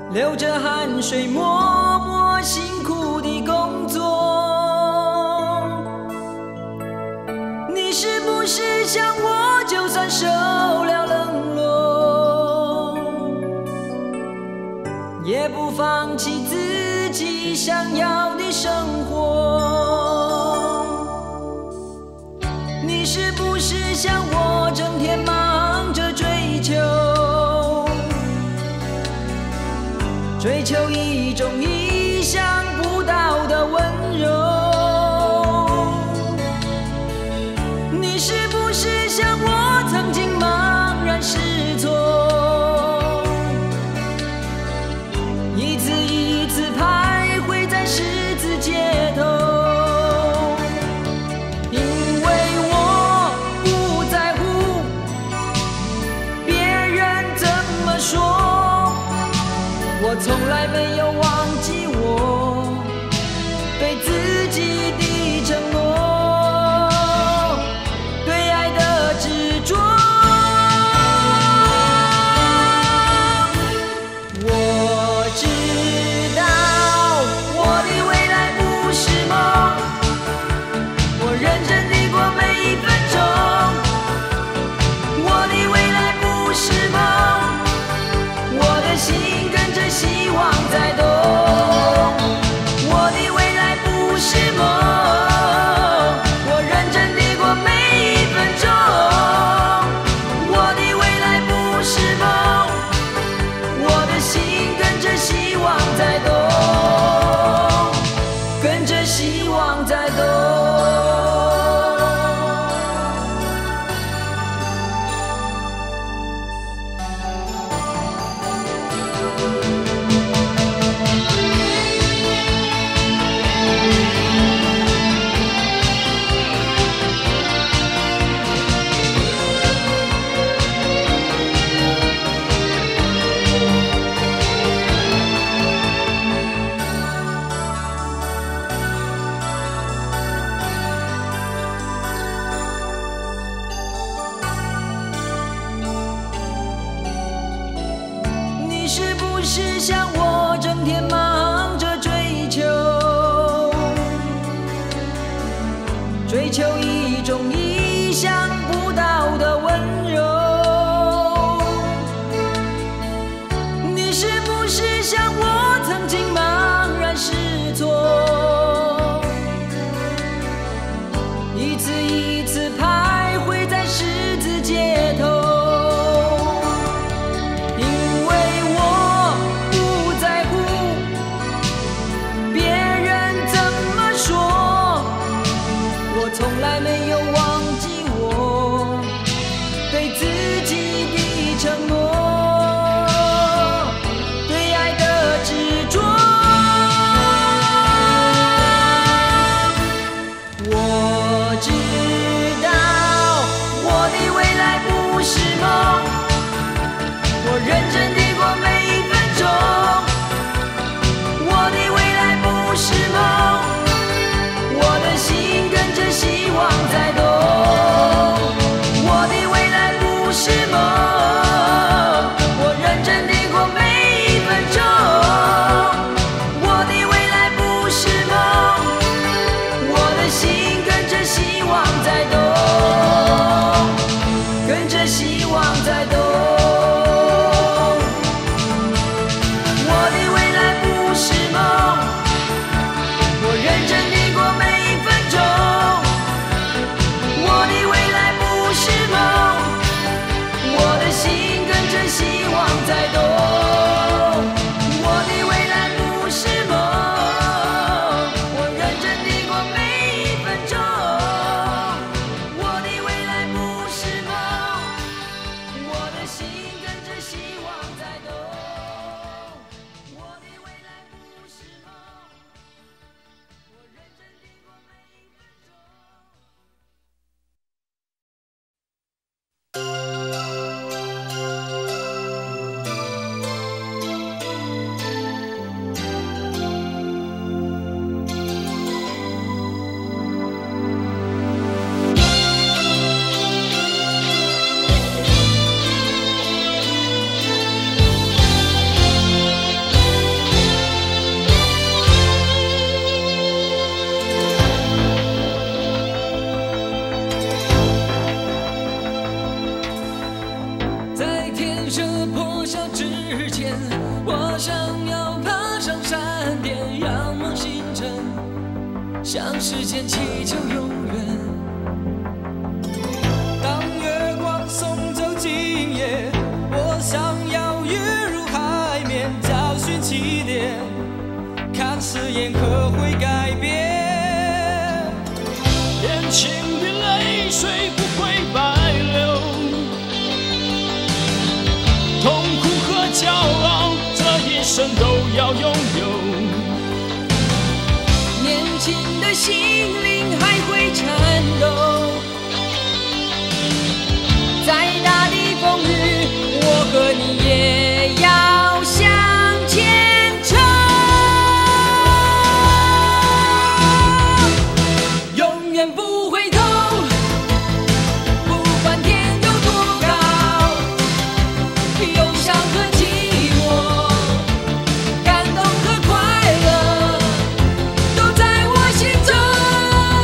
流着汗水默默辛苦的工作。你是不是像我，就算受了冷落，也不放弃自己想要的生活？你是不是像我，整天忙着追求一种意想不到的温柔？你是不是像我，曾经茫然失措，一次一次徘徊在十字街头？因为我不在乎别人怎么说，我从来没有忘记我对自己的承诺，对爱的执着。我知道我的未来不是梦，我认真地过每一分钟。我的未来不是梦，我的心跟着希望在动。我的未来不是梦，我认真地过每一分钟。我的未来不是梦，我的心跟着希望在动，跟着希望在动。你是不是像我，整天忙着追求一种意想不到的温柔？你是不是像我，曾经茫然失措，一次一次徘徊在十字街头？从来没有忘记我对自己的承诺，对爱的想要爬上山巅，仰望星辰，向时间祈求永远。 当月光送走今夜，我想要跃入海面，找寻起点，看誓言可会改变。 年轻的泪水不会白流，痛苦和骄傲这一生都要拥有。 年轻的心灵还会颤抖，再大的风雨，我和你也要向前冲。永远不回头，不管天有多高，忧伤和寂寞，感动和快乐，都在我心中。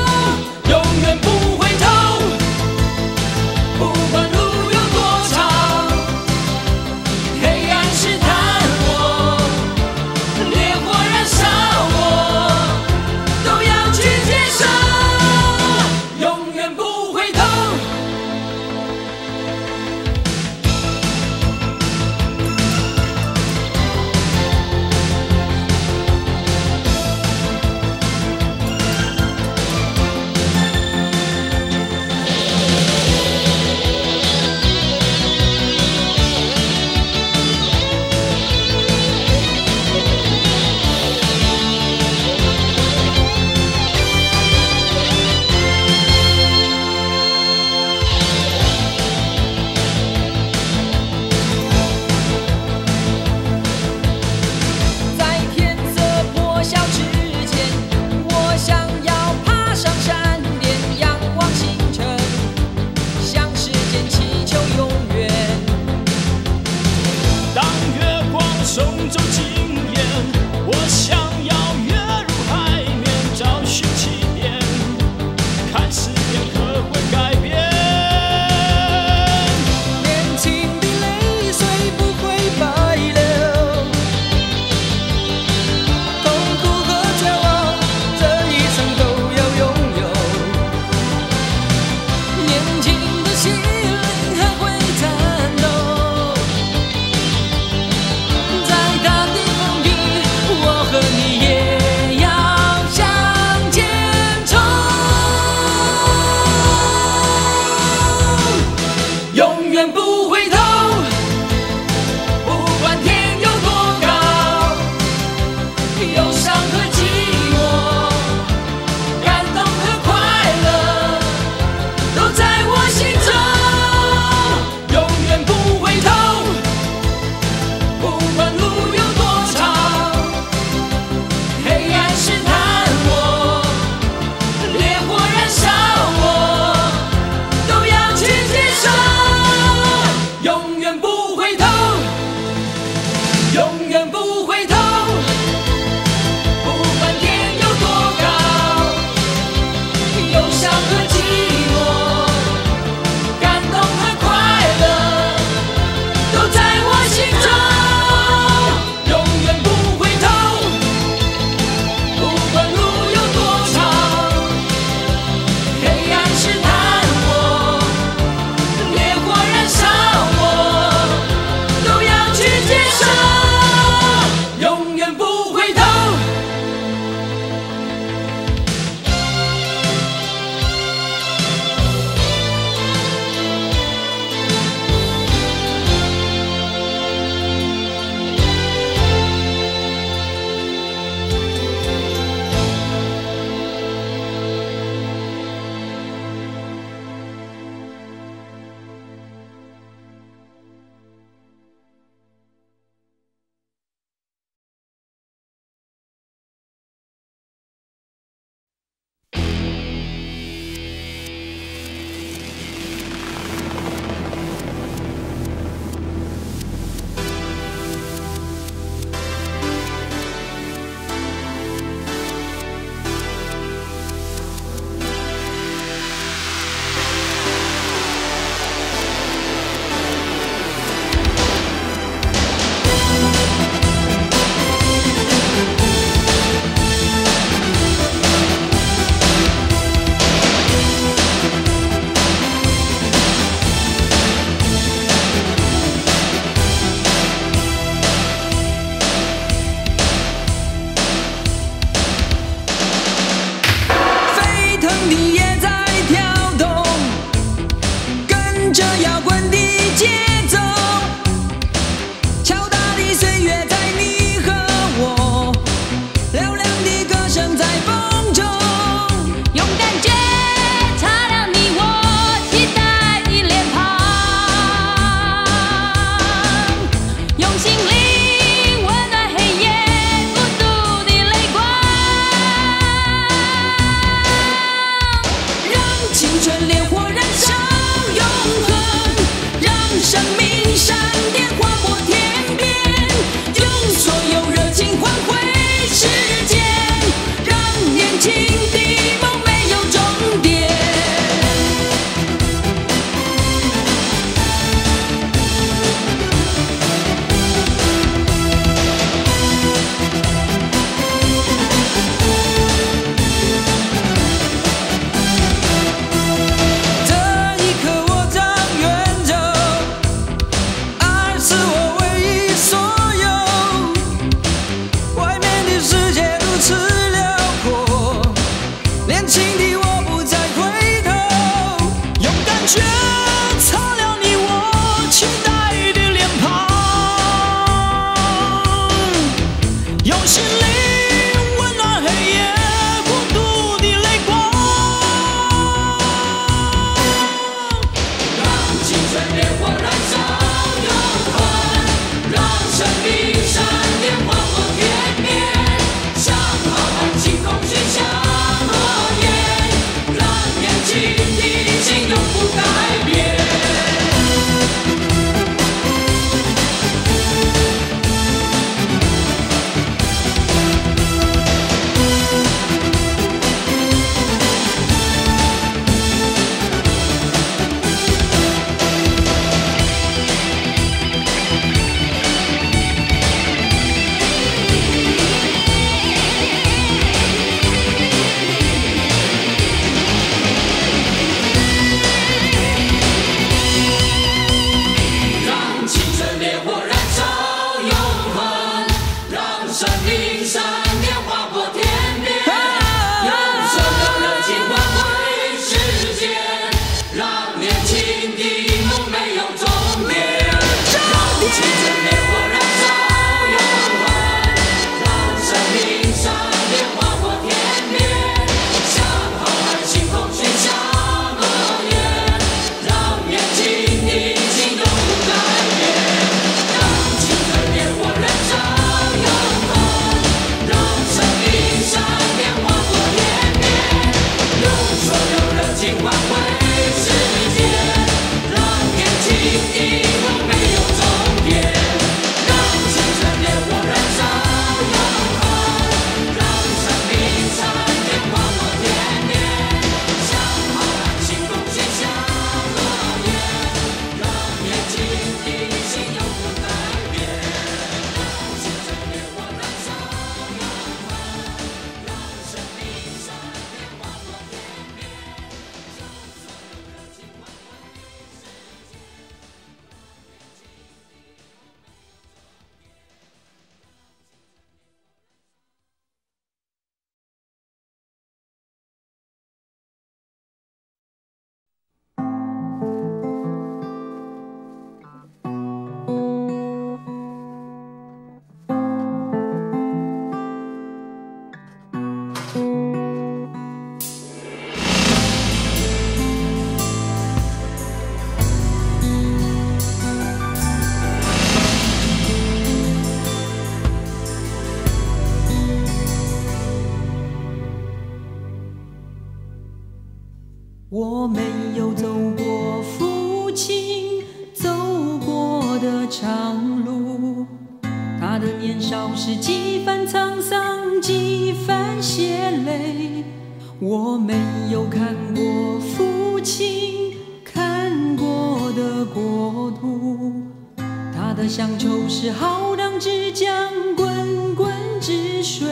的年少时几番沧桑，几番血泪。我没有看过父亲看过的国土，他的乡愁是浩荡之江，滚滚之水。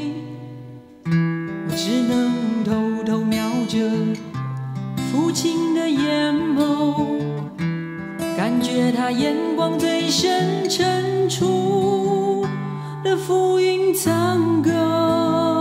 我只能偷偷瞄着父亲的眼眸，感觉他眼光最深沉处的浮云苍狗。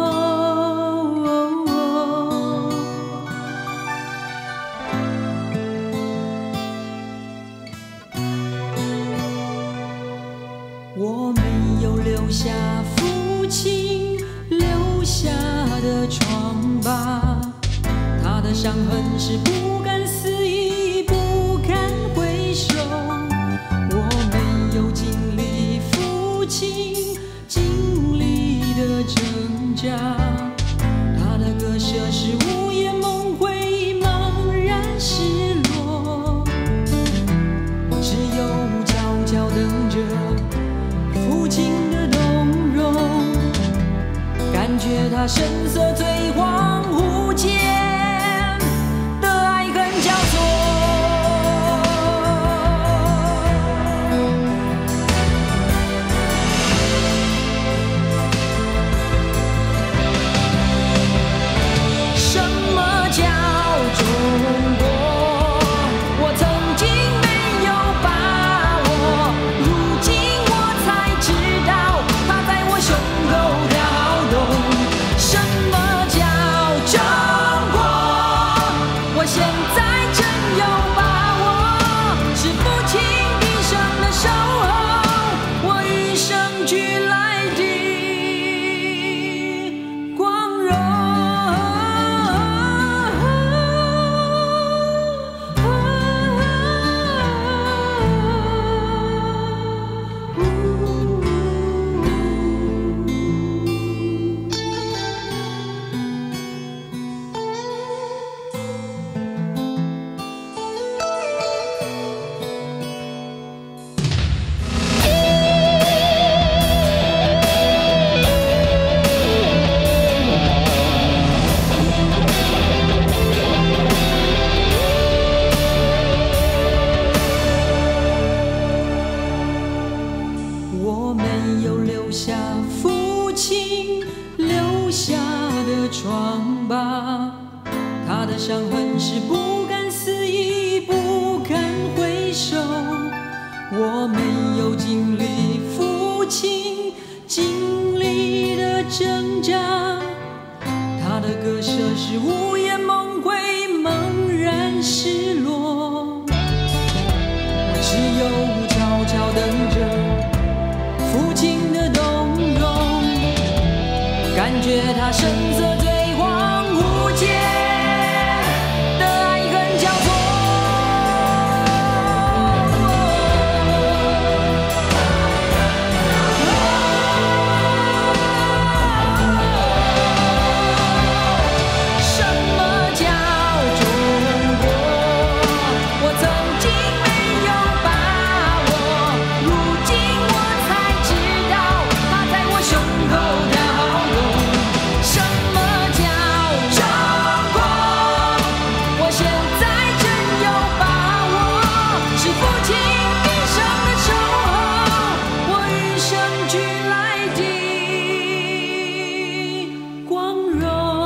我没有留下父亲留下的疮疤，他的伤痕是不甘思议，不堪回首。我没有经历父亲经历的挣扎，他的割舍是午夜梦回，茫然失落。我只有悄悄等着父亲的动容，感觉他神色最恍惚间的爱恨交错。什么叫中国？我曾经没有把握，如今我才知道它在我胸口跳动。什么叫中国？我现在真有把握，是父亲一生的守候，我与生俱来的光荣。我没有留下父亲留下的疮疤，他的伤痕是不甘思议，不堪回首。我没有经历父亲经历的挣扎，他的割舍是午夜梦回，茫然失落。我只有悄悄等着父亲的动容，感觉他神色最恍惚间的爱恨交错。什么叫中国？我曾经没有把握，如今我才知道它在我胸口跳动。什么叫中国？我现在真有把握，是父亲一生的守候，我与生俱来的光荣。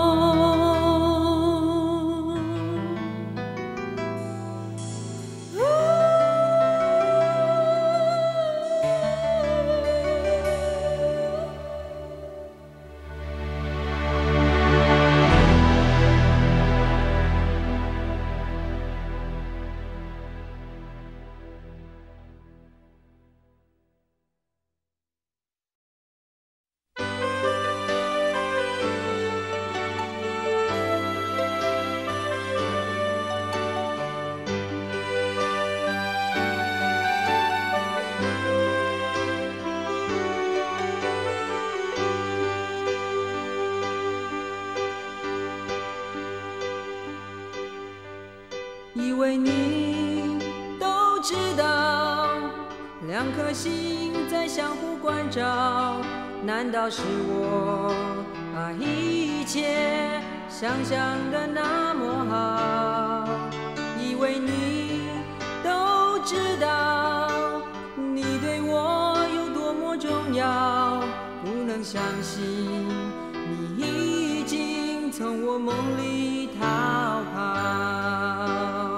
以为你都知道，两颗心在相互关照，难道是我把一切想象的那么好？以为你都知道，你对我有多么重要，不能相信你已经从我梦里逃跑。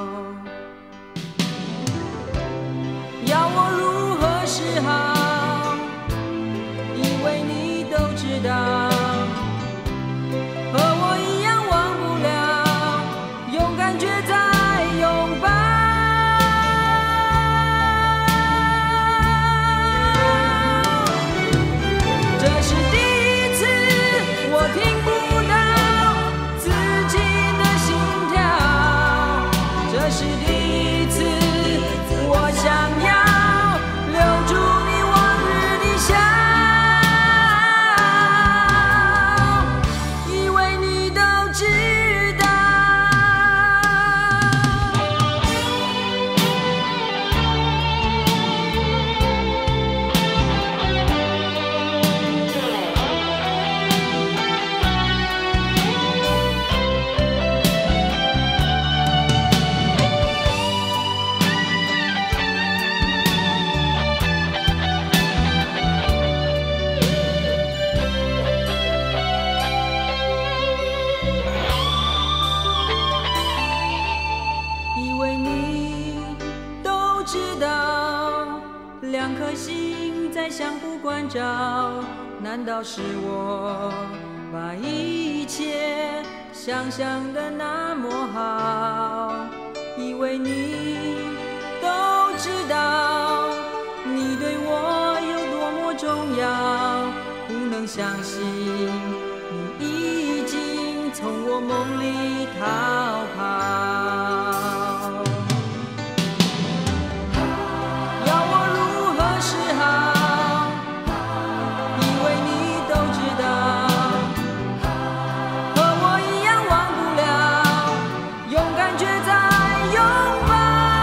要我如何是好？以为你都知道，和我一样忘不了，用感觉在拥抱。这是第一次我听不到自己的心跳，这是第一次我想要留住你往日的笑，以为你都知道。以为你都知道，两颗心在相互关照，难道是我把一切想象的那么好？以为你都知道，你对我有多么重要，不能相信你已经从我梦里逃跑。要我如何是好？以为你都知道，和我一样忘不了，用感觉在拥抱。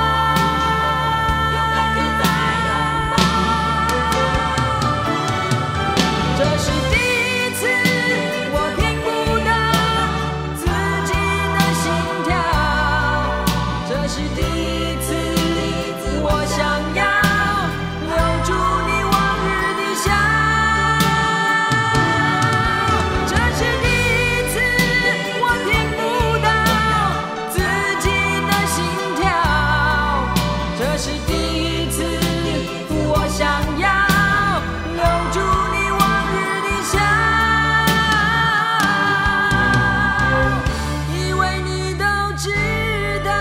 这是第一次我听不到自己的心跳，这是第一次我想要留住你往日的笑，这是第一次我听不到自己的心跳，这是第一次我想要留住你往日的笑，以为你都知道。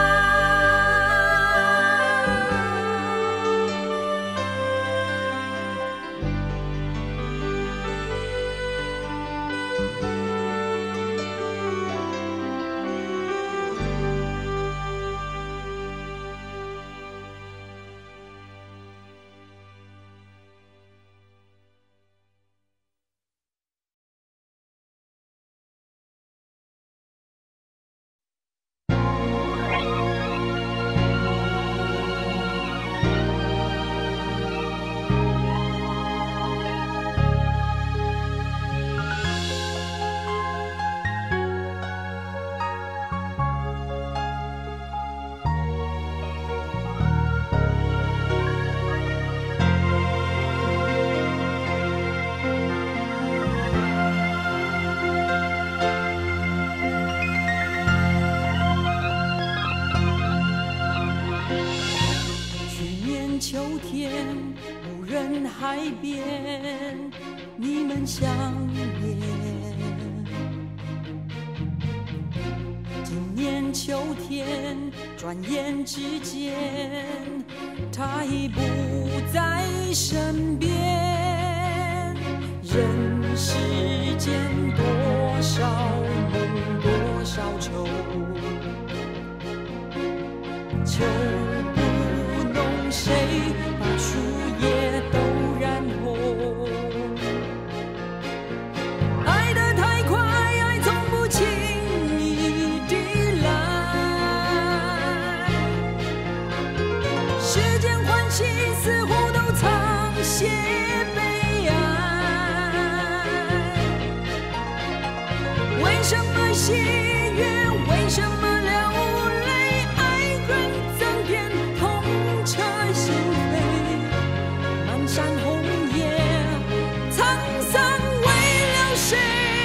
去年秋天，无人海边，你们相恋。今年秋天，转眼之间，他已不在身边。人世间多少梦，多少愁，秋不浓，谁把树叶都染红？爱得太快，爱从不轻易地来，时间欢喜似乎都藏些喜悦？为什么流泪？爱恨增添，痛彻心扉。漫山红叶，沧桑为了谁？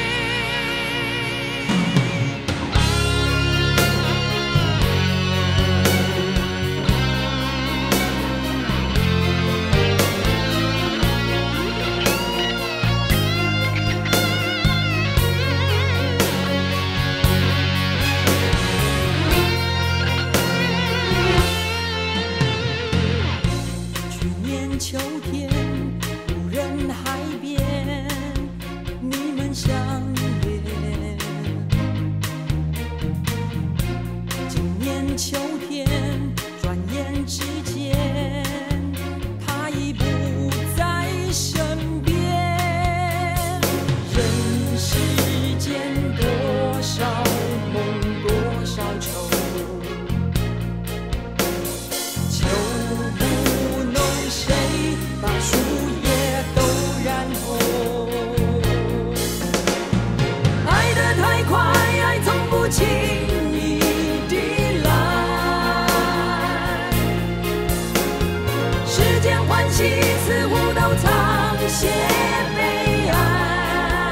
秋天，无人海边，你们相恋。今年秋天，转眼之间，他已不在身边。人世间多少梦，多少愁。把树叶都染红，爱得太快，爱从不轻易地来。世间欢喜似乎都藏些悲哀，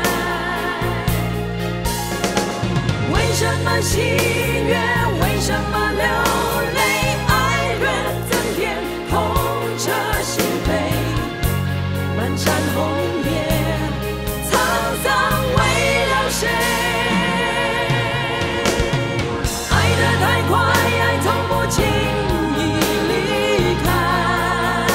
为什么喜悦？为什么流泪？爱人增添，痛彻心扉。漫山红叶，沧桑为了谁？爱得太快，爱从不轻易离开。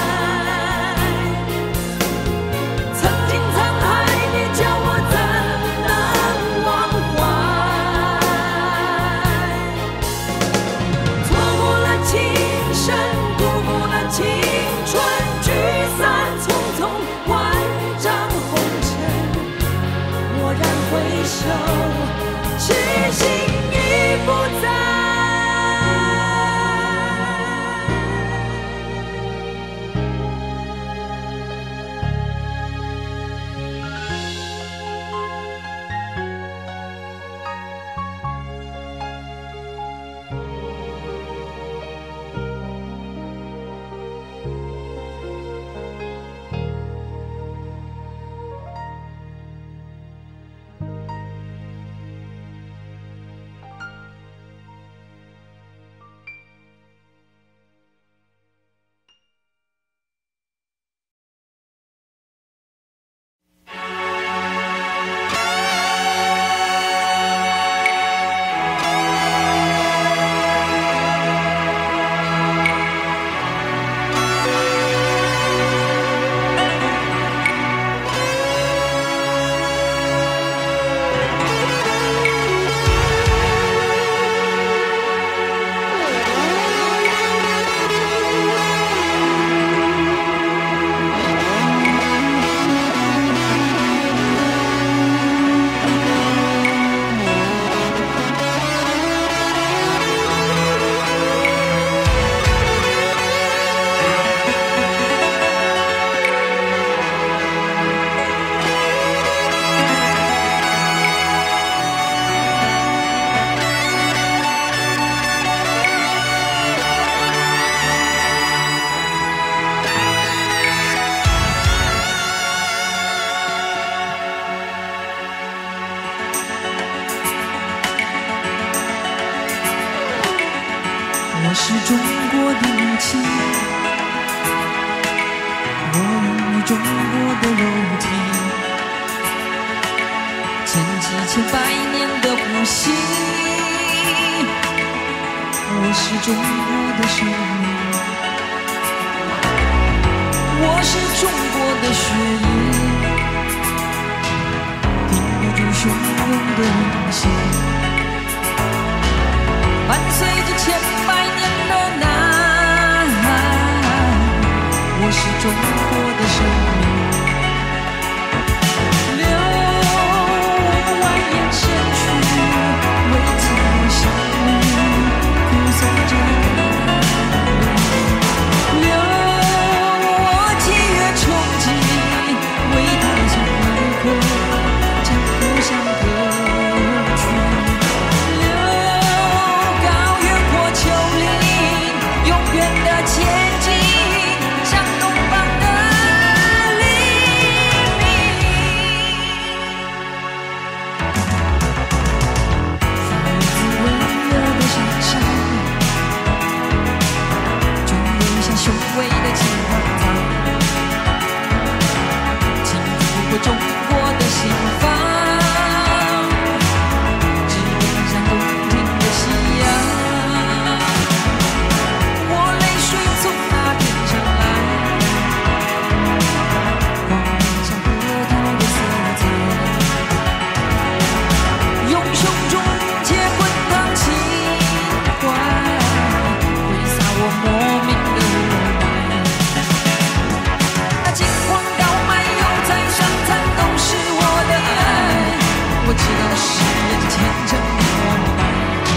曾经沧海，你叫我怎能忘怀？错过了情深，辜负了青春，聚散匆匆。回首，痴心已不在。 我是中国的母亲，我有中国的肉体，千几千百年的呼吸。我是中国的生命，我是中国的血液，顶不住汹涌的涌现。伴随着千百年的呐喊，我是中国的生命，流万言献去，为自我相遇，哭诉着流我几月憧憬，为他从来过将故乡歌曲。 中国的心房，只望向东庭的夕阳。我泪水从那天上来，画上河套的色彩，用胸中结滚烫情怀，挥洒我莫名的无奈。那金黄高迈油菜上餐都是我的爱，我知道世人虔诚的膜拜。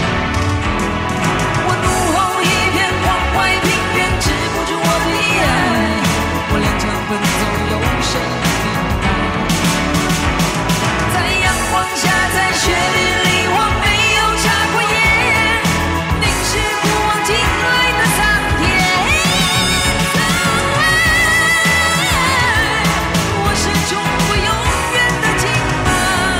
我怒吼一片荒怀平原，止不住我的爱，我踉跄奔走有谁明白？在阳光下，在雪地里，我没有插过眼，凝视不忘进来的苍天。我是中国永远的清白。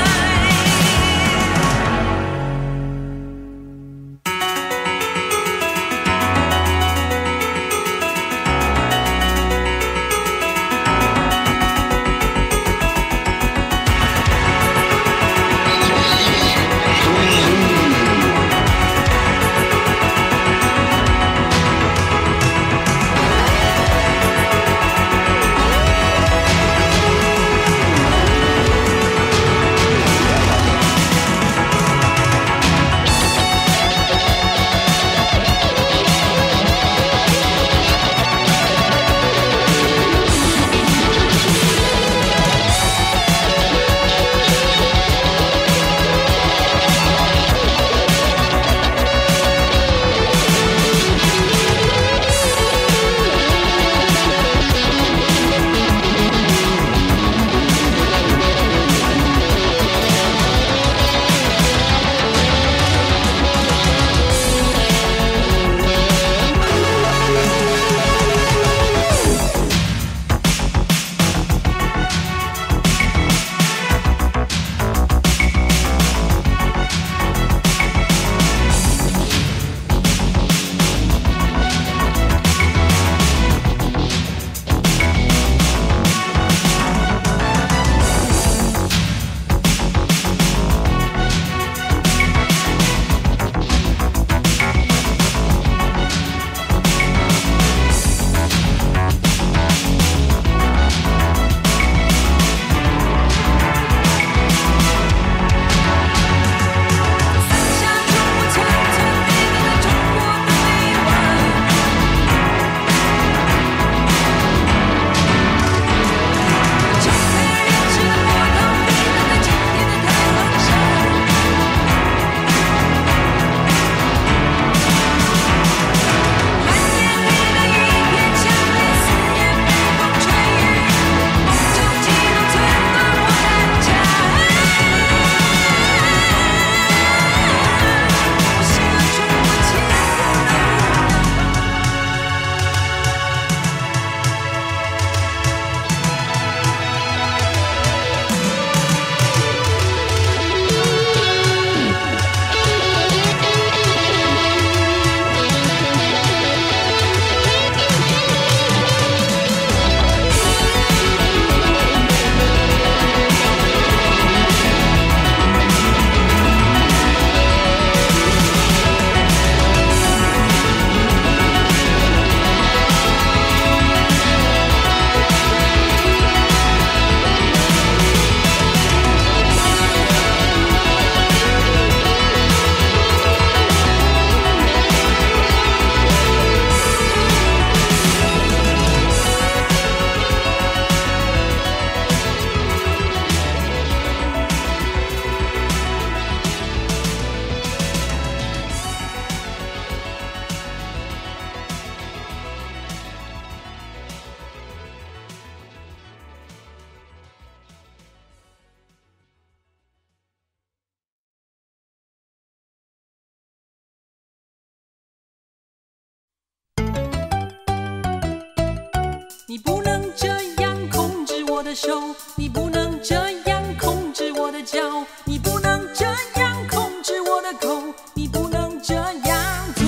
你不能这样控制我的手，你不能这样控制我的脚，你不能这样控制我的口，你不能这样做。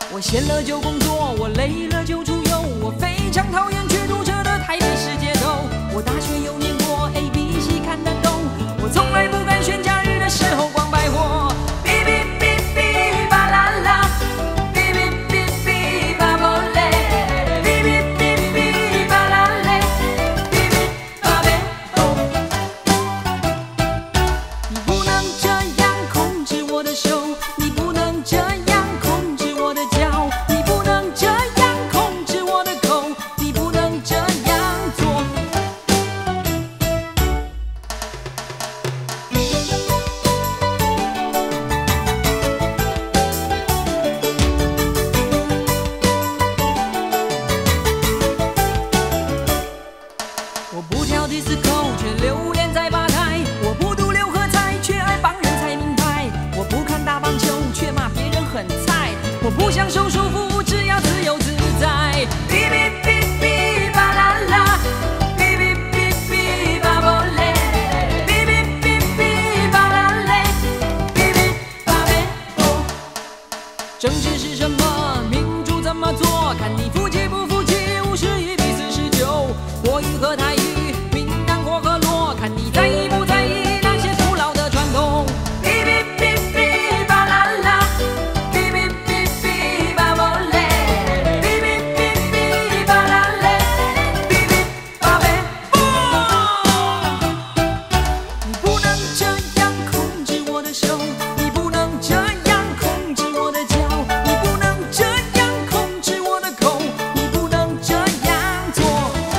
我闲了就工作，我累了就出游，我非常讨厌却堵车的台北市街头。我大学有念过 ABC 看得懂，我从来不敢选假日的时候逛百货。哔哔哔哔吧啦啦，哔哔哔哔吧啵嘞，哔哔哔哔吧啦嘞，哔哔吧呗哦。你不能这样控制我的手，你不能这样控制我的脚，你不能这样控制我的口，你不能这样做。我不跳迪斯科，却留恋在吧台；我不读六合彩，却爱帮人猜名牌；我不看打棒球，却骂别人很菜；我不享受束缚，只要自由自在。哔哔哔哔吧啦啦，哔哔哔哔吧啵嘞，哔哔哔哔吧啦嘞，哔哔吧呗哦。政治是什么？民主怎么做？看你服气不服气，51比49。国语和台语，闽南或河洛，看你在意不在意那些古老的传统。哔哔哔哔吧啦啦，哔哔哔哔吧啵嘞，哔哔哔哔吧啦嘞，哔哔吧呗哦。你不能这样控制我的手，你不能这样控制我的脚，你不能这样控制我的口，你不能这样做。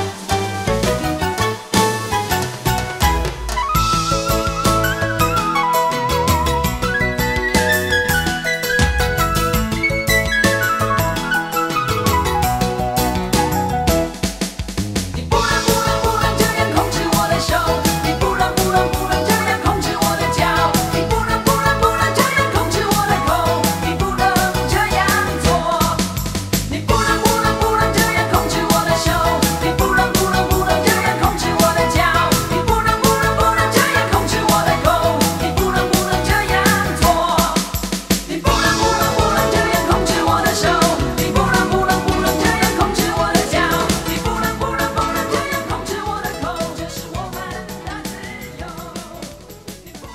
你不能这样控制我的手，你不能这样控制我的脚，你不能这样控制我的口，你不能这样做。你不能这样控制我的手，你不能这样控制我的脚，你不能这样控制我的口，你不能这样做。你不能这样控制我的手，你不能这样控制我的脚，你不能这样控制我的口，这是我们的自由。你不能这样控制我的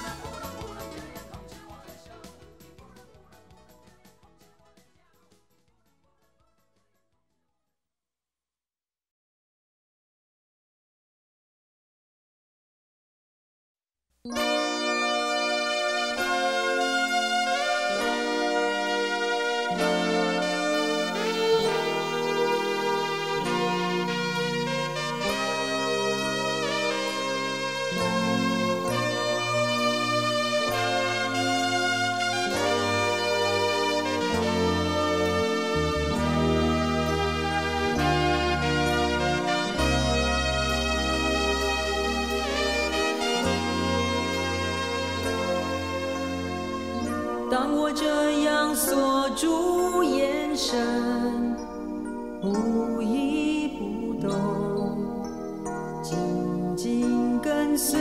当我这样锁住眼神，不移不动，紧紧跟随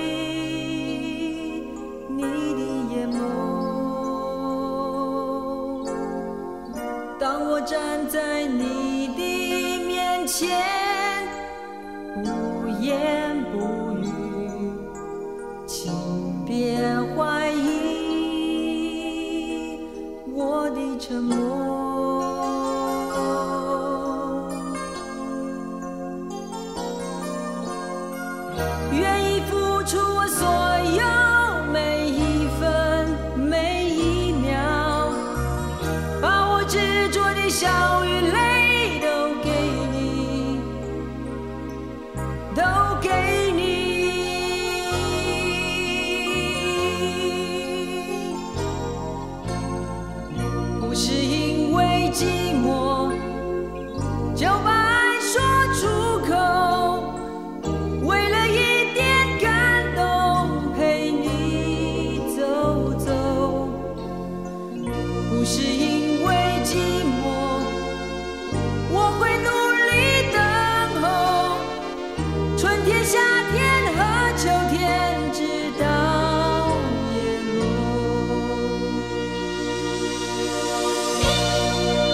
你的眼眸。当我站在你的面前，不言不语，请别怀疑我的沉默。愿意付出我所有，每一分每一秒，把我执着的笑与泪都给你，都给你。不是因为寂寞就把爱说出口，为了一点感动陪你走走。不是因为寂寞我会努力等候，春天夏天和秋天直到叶落。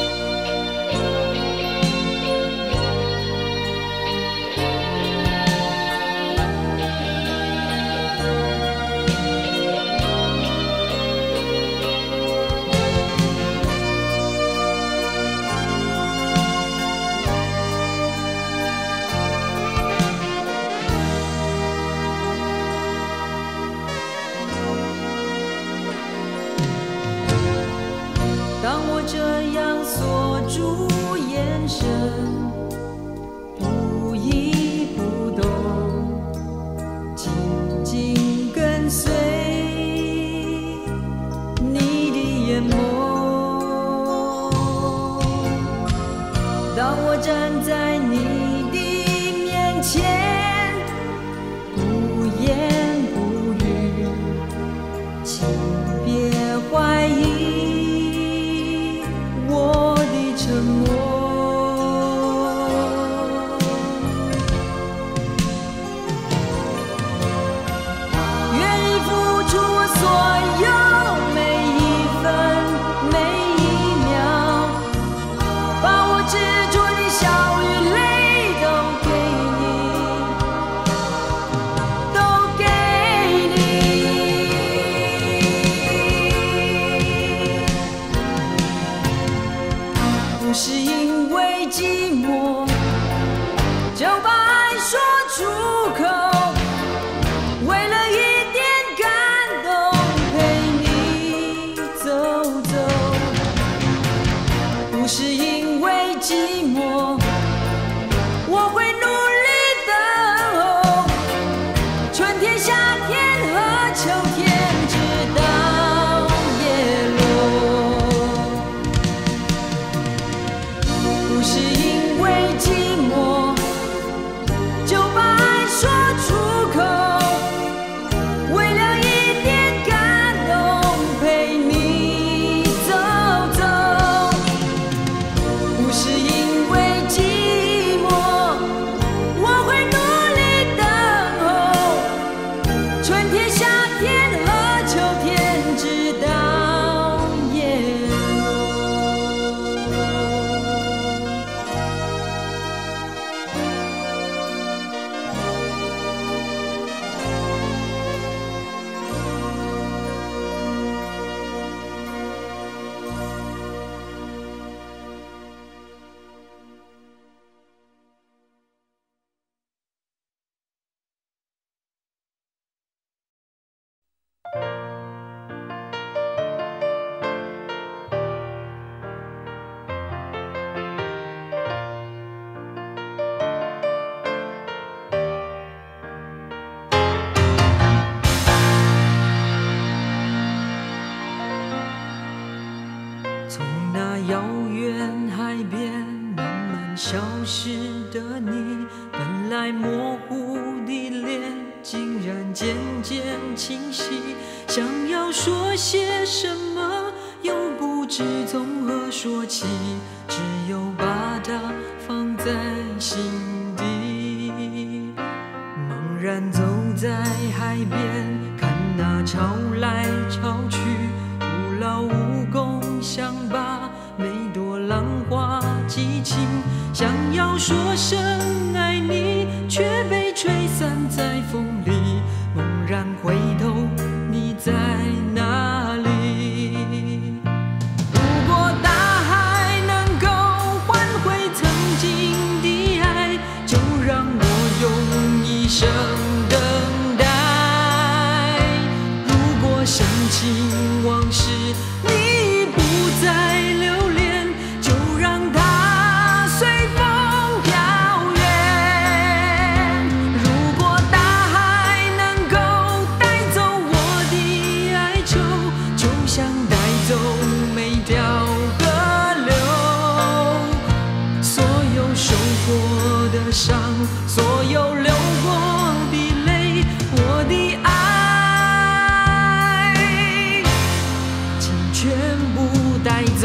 样锁住眼神，不移不动，紧紧跟随你的眼眸。当我站在你的面前，不言不语，请别怀疑我的沉默。愿意付出我所有每一分每一秒，把我执着的笑与泪都给你，都给你。不是因为寂寞就把爱说出口，为了一点感动陪你走走。不是因为寂寞我会努力等候，春天夏天和秋天直到叶落。不是因为寂寞就把爱说出口，为了一点感动陪你走走。不是因为寂寞我会努力等候，春天夏天和秋天直到叶落。从那遥远海边慢慢消失的你，本来模糊的脸竟然渐渐清晰，想要说些什么又不知从何说起，只有把它放在心底。茫然走在海边，看那潮来潮去，徒劳无功，想把每朵浪花记清，想要说声爱你，却被吹散在风里。猛然回头，你在哪里？如果大海能够换回曾经的爱，就让我用一生等待。如果深情往事你不再留恋，就让它随风飘远。如果大海能够带走我的哀愁，就像带走每条河流。所有受过的伤，所有流过的泪，我的爱请全部带走。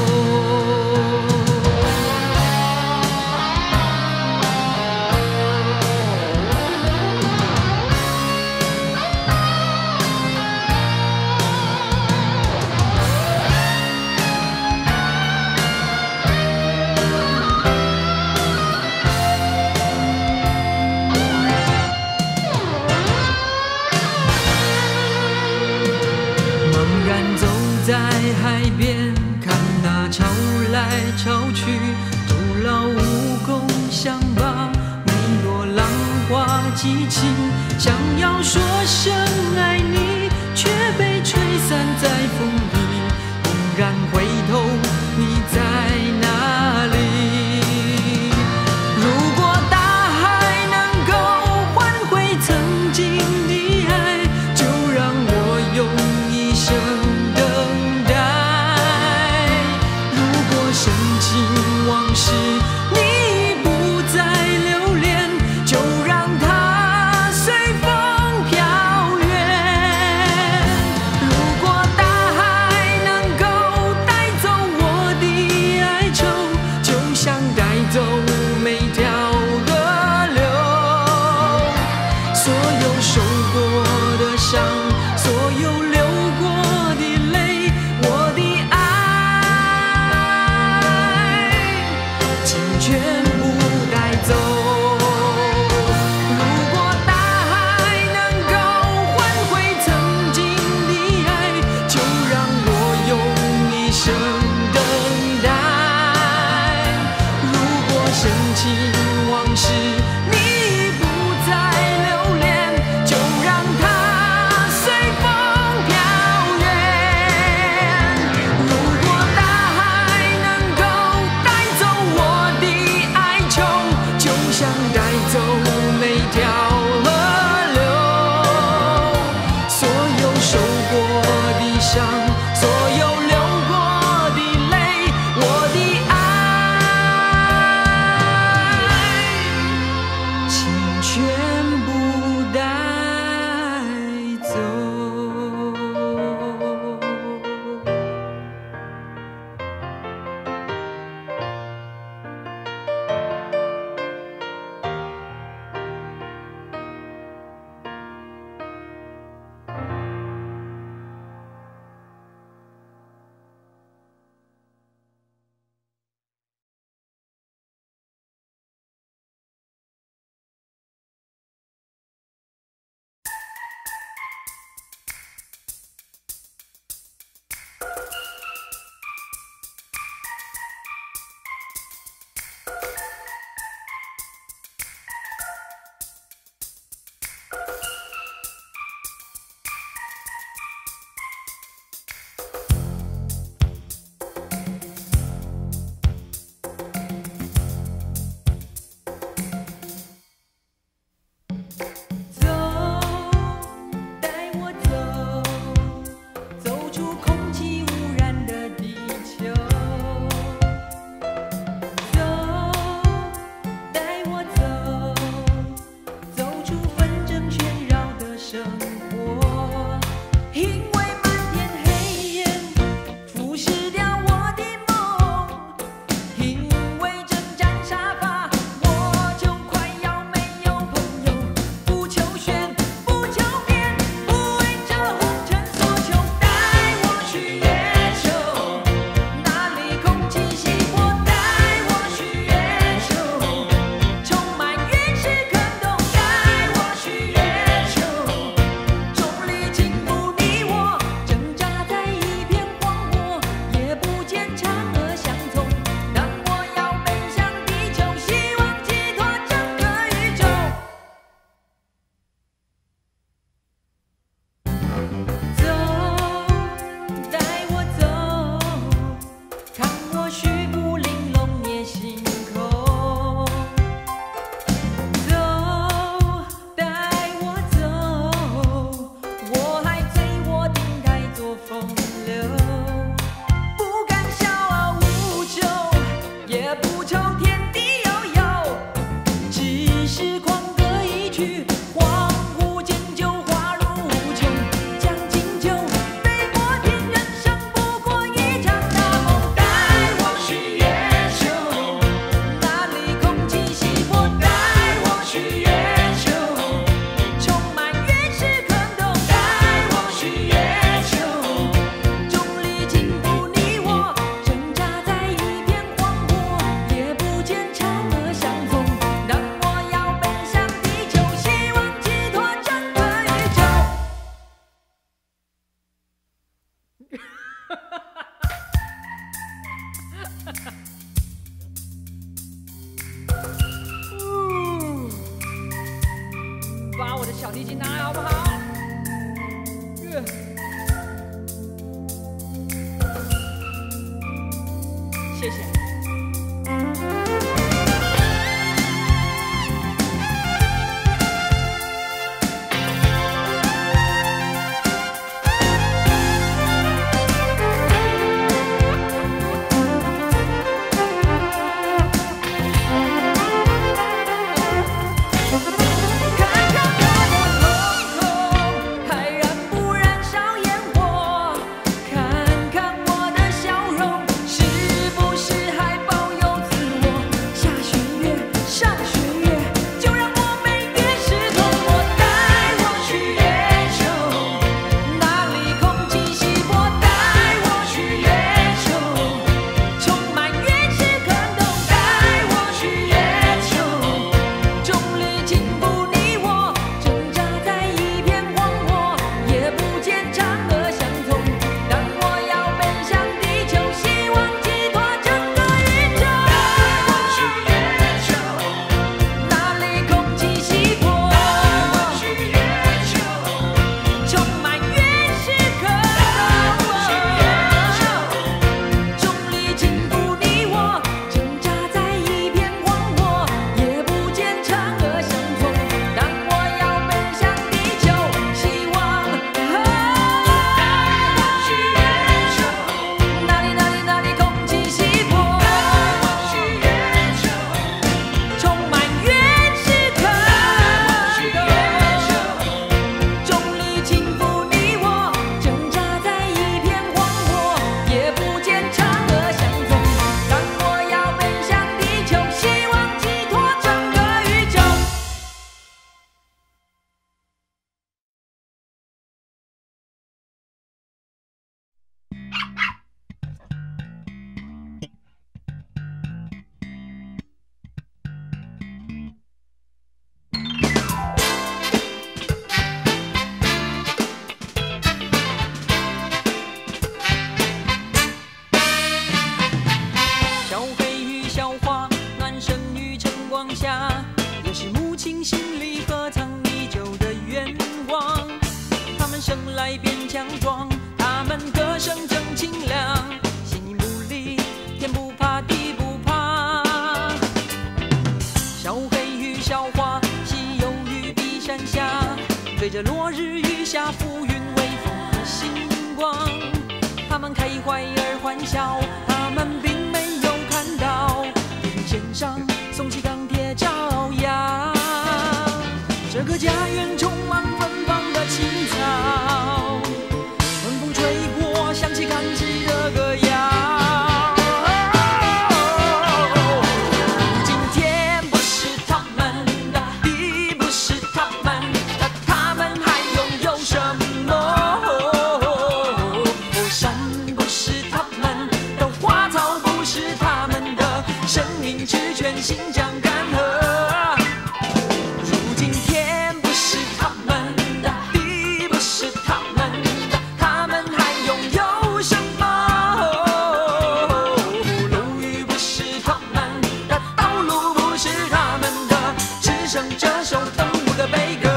茫然走在海边，看那潮来潮去，徒劳无功，想把每朵浪花记清，想要说声爱你，却被吹散在风里。猛然回头， 你在哪里？如果大海能够换回曾经的爱，就让我用一生等待。如果深情往事你不再留恋，就让它随风飘远。如果大海能够带走我的哀愁，就像带走每条河流。所有受过的伤，所有流过的泪，我的爱请全部带走。如果大海能够换回曾经的爱，就让我用一生等待。如果深情往事你不再留恋，就让它随风飘远。如果大海能够带走我的哀愁，就像带走每条河流。所有受过的伤，所有流过的泪，我的爱请全部带走。走，带我走，走出空气污染的地球。走，带我走，走出纷争喧扰的生活。因为漫天黑夜腐蚀掉我的梦，因为征战沙发，我就快要没有朋友。不求炫，不求变，不为这红尘所求。带我去月球，那里空气稀薄。带我去月球，充满原始坑洞。带我去月球，重力轻抚你我，挣扎在一片荒漠，也不见嫦娥相从。当我要奔向地球，希望寄托整个宇宙。走，带我走，看我虚步玲珑捏星空。走，带我走，我还醉卧亭台做风流，不敢笑傲无求，也不求天地悠悠，只是狂歌一曲，恍惚间就化入无穷。将进酒，杯过天，人生不过一场大梦。带我去月球，那里空气稀薄。带我去月球，充满原始坑洞。带我去月球，重力轻抚你我，挣扎在一片荒漠，也不见嫦娥相从。当我要奔向地球，希望寄托整个宇宙。把我的小提琴拿来好不好？ 谢谢。 随着落日雨下浮云微风的星光，他们开怀而欢笑，他们并没有看到地平线上松起钢铁照耀。这个家园充满芬芳的青草，春风吹过，响起感激的歌谣。新疆干涸，如今天不是他们的，地不是他们的，他们还拥有什么？路域不是他们的，道路不是他们的，只剩这首动物的悲歌。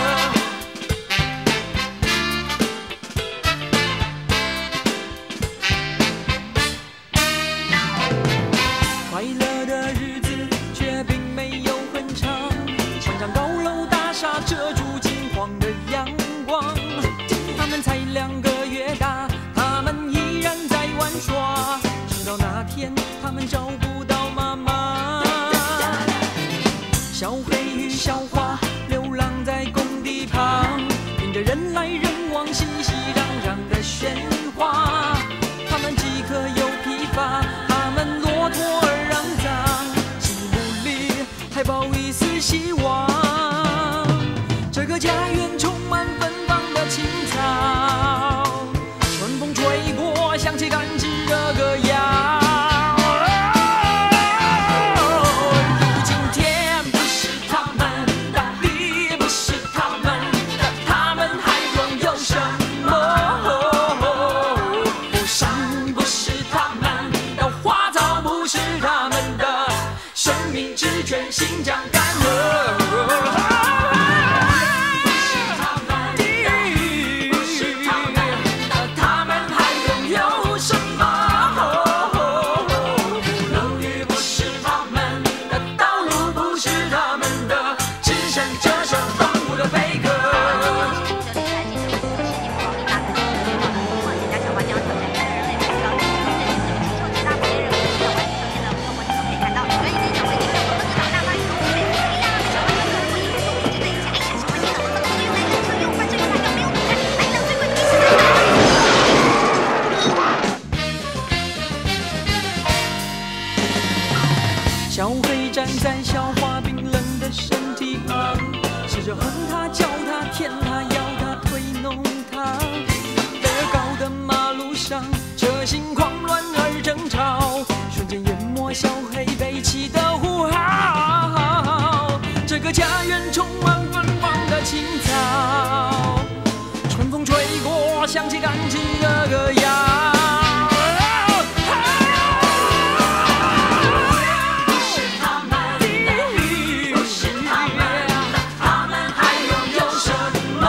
快乐的日子并没有很长，穿上高楼大厦遮住金黄的阳光。他们才2个月大，他们依然在玩耍，直到那天他们找不到妈妈。小黑与小花流浪在工地旁，听着人来人往熙熙攘攘的喧哗。他们饥渴又疲乏，他们骆驼而肮脏，还抱一丝希望。这个家园充满芬芳的青草，春风吹过，响起感激的歌谣。 小黑站在小花冰冷的身体旁，试着哄他、叫他、舔他、咬他、推弄他。在高的马路上，车行狂乱而争吵，瞬间淹没小黑悲泣的呼号。这个家园充满芬芳的青草，春风吹过，响起感情的歌谣。什么？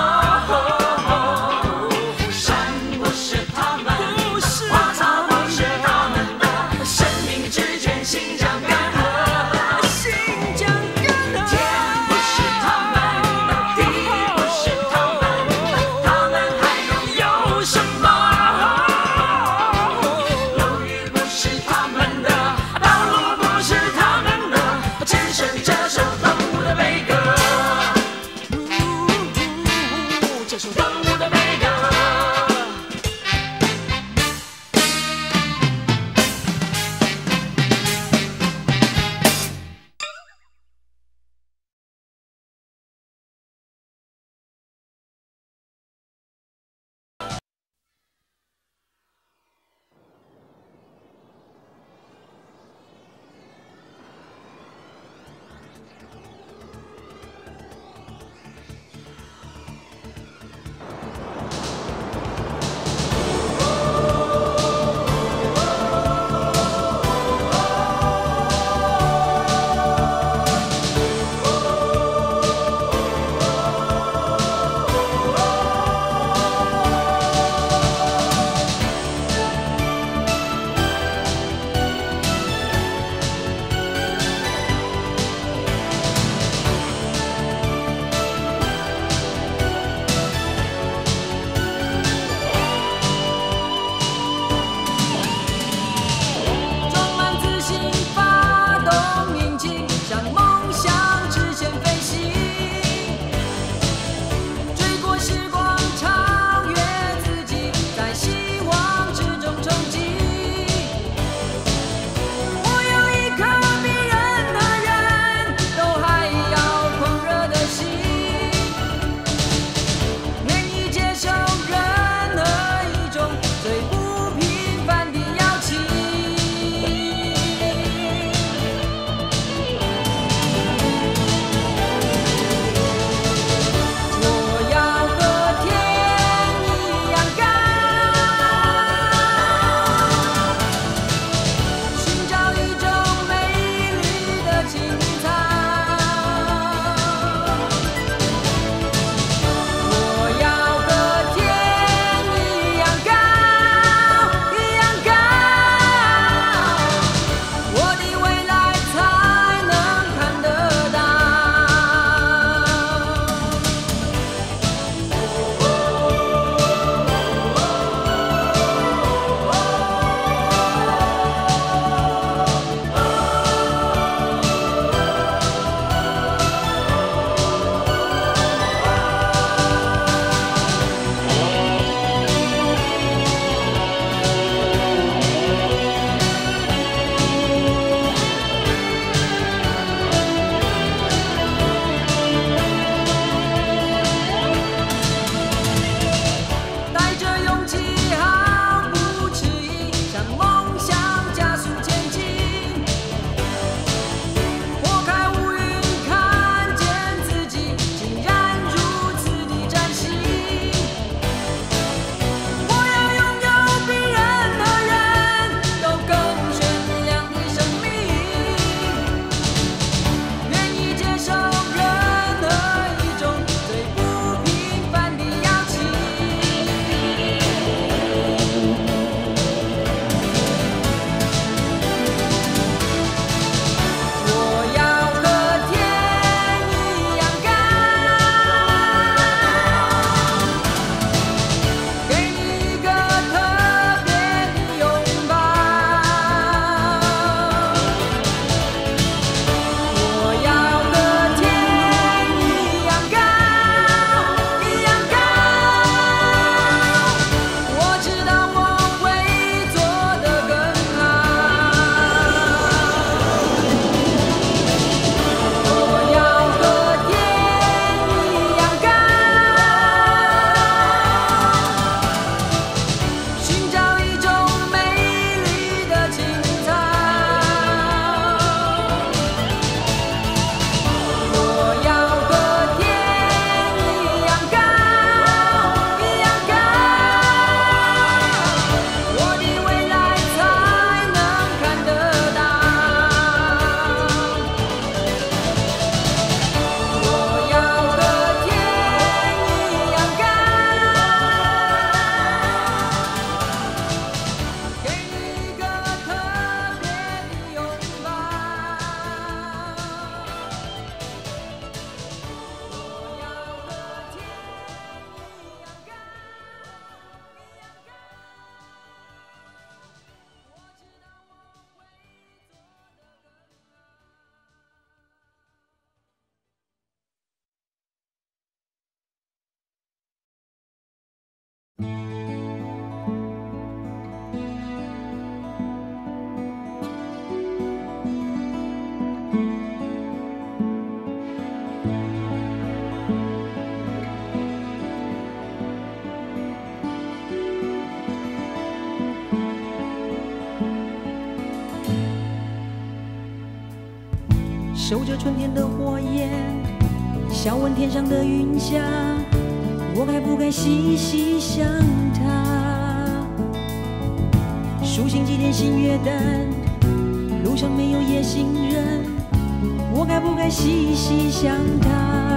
守着春天的火焰，笑问天上的云霞，我该不该细细想他？数星几点星月淡，路上没有夜行人，我该不该细细想他？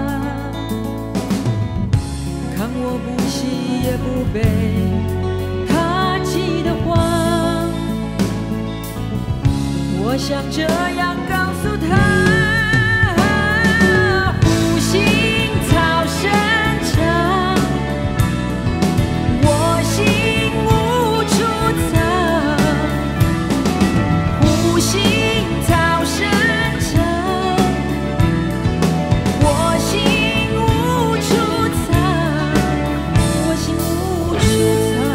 看我不喜也不悲，他记得慌，我想这样告诉他。湖心草深长，我心无处藏。湖心草深长，我心无处藏，我心无处藏。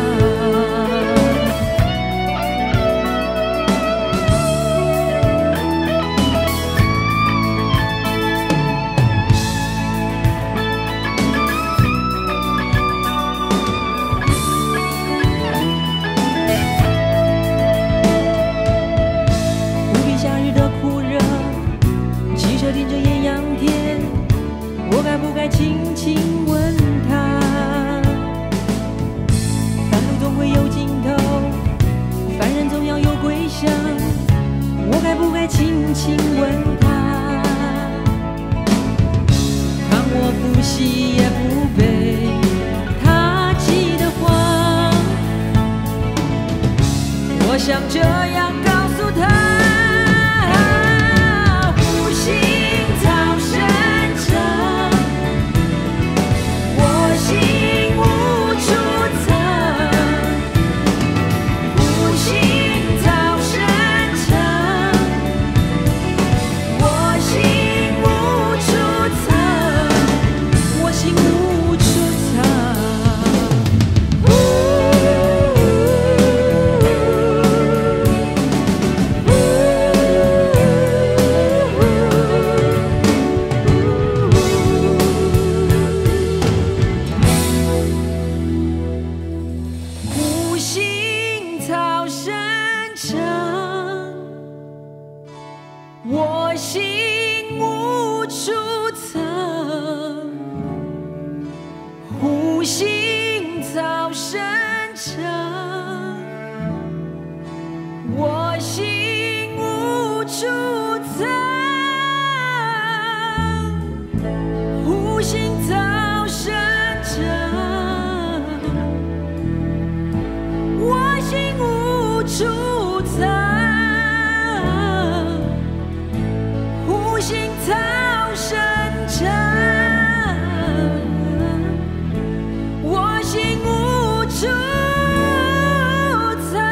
盯着艳阳天，我该不该轻轻问他？凡路总会有尽头，凡人总要有归乡，我该不该轻轻问他？看我不喜也不悲，他记得慌，我想这样告诉他。我心无处藏，湖心草深长，我心无处藏，湖心草深长，我心无处藏。草深长，我心无处藏。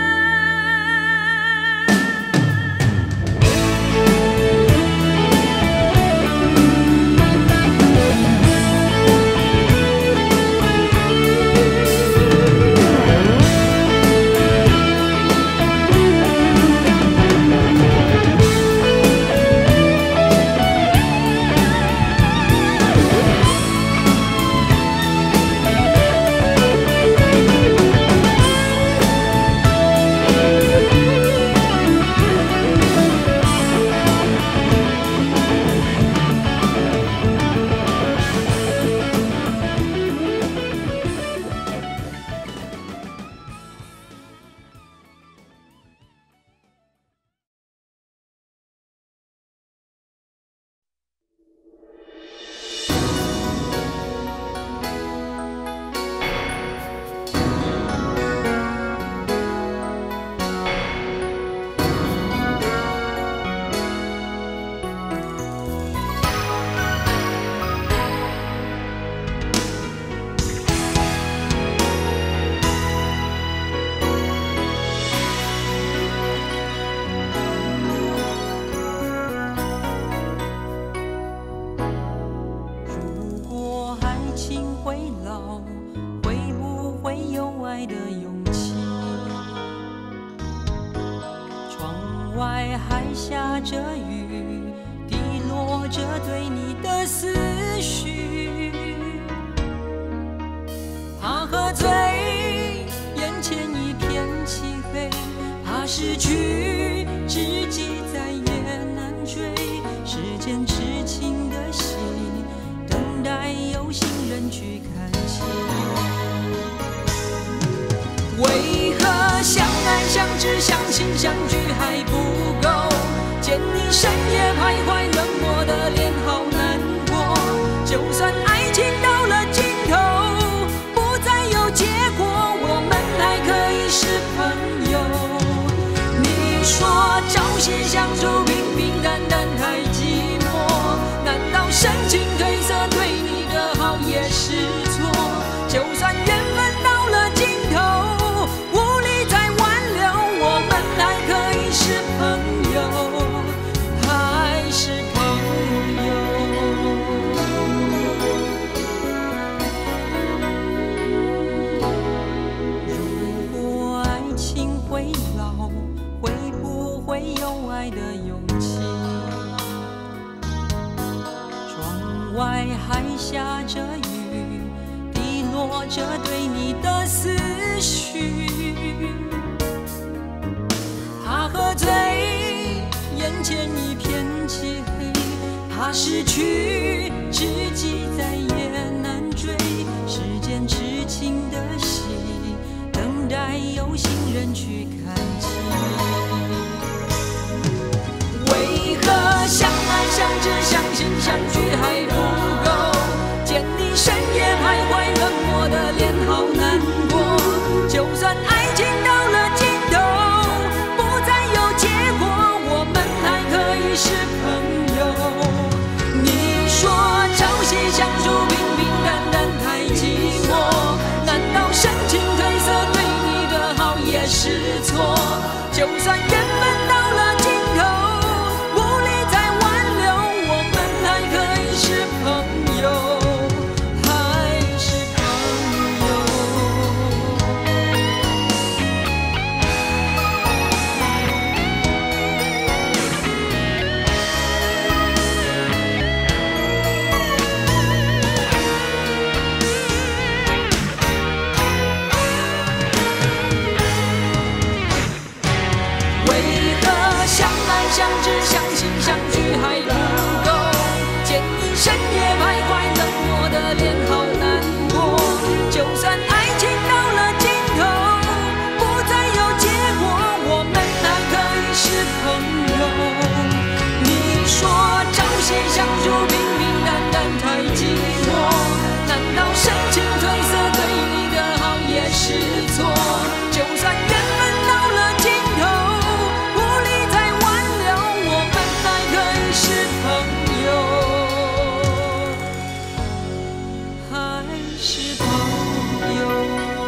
外还下着雨，滴落着对你的思绪。怕喝醉，眼前一片漆黑；怕失去，知己再也难追。是相信相聚还不够，见你深夜徘徊，冷漠的脸好难过。就算爱情到了尽头，不再有结果，我们还可以是朋友。你说朝夕相处，平平淡淡太寂寞，难道深情褪色，对你的好也是错？就算缘分到了尽头，无力再挽留，我们还可以是朋友，还是朋友。如果爱情会老，会不会有爱的勇气？窗外还下着雨，滴落着对你的思绪。怕喝醉，眼前一片漆黑，怕失去，知己再也难追。时间痴情的戏，等待有心人去看清。为何相爱相知，相信相聚还不够？见你深夜徘徊，冷漠的脸好难过。就算爱情到了尽头，不再有结果，我们还可以是朋友。你说朝夕相处，平平淡淡太寂寞，难道深情褪色，对你的好也是错？就算缘分到了尽头，无力再挽留，我们还可以是朋友。相知相信相聚还不够，见你深夜徘徊，冷漠的脸好难过。就算爱情到了尽头，不再有结果，我们还可以是朋友。你说朝夕相处，平平淡淡太寂寞，难道深情褪色，对你的好也是错？就算缘分到了尽头，是朋友，还是朋友？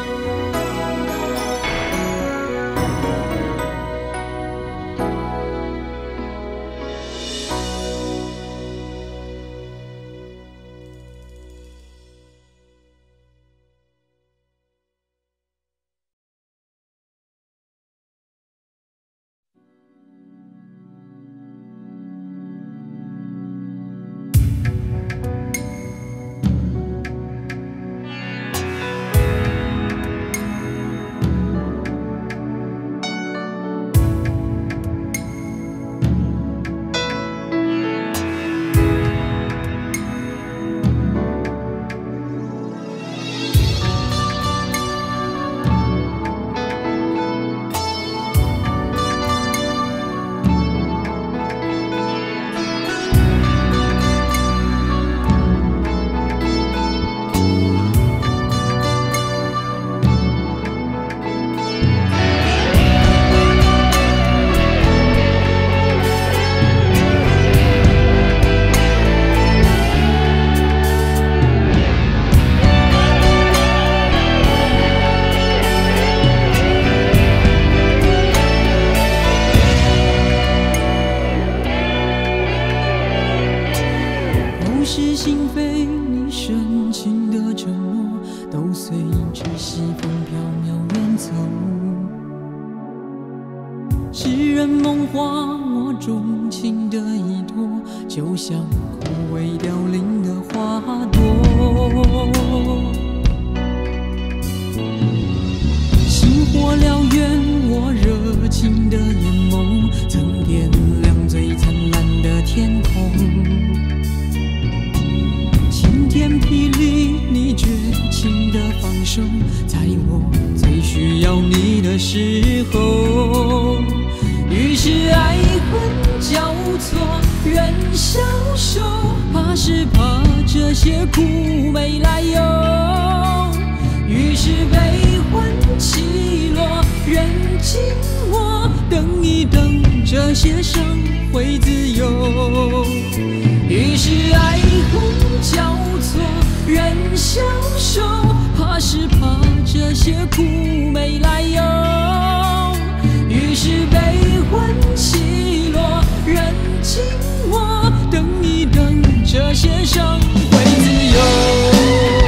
诗人梦话，我钟情的依托，就像枯萎凋零的花朵。星火燎原，我热情的眼眸，曾点亮最灿烂的天空。晴天霹雳，你绝情的放手，在我最需要你的时候。 错，任消受，怕是怕这些苦没来由。于是悲欢起落，任静我等一等，这些伤会自由。于是爱恨交错，任消受，怕是怕这些苦没来由。于是悲欢起落，任静我等一等，这些伤会自由。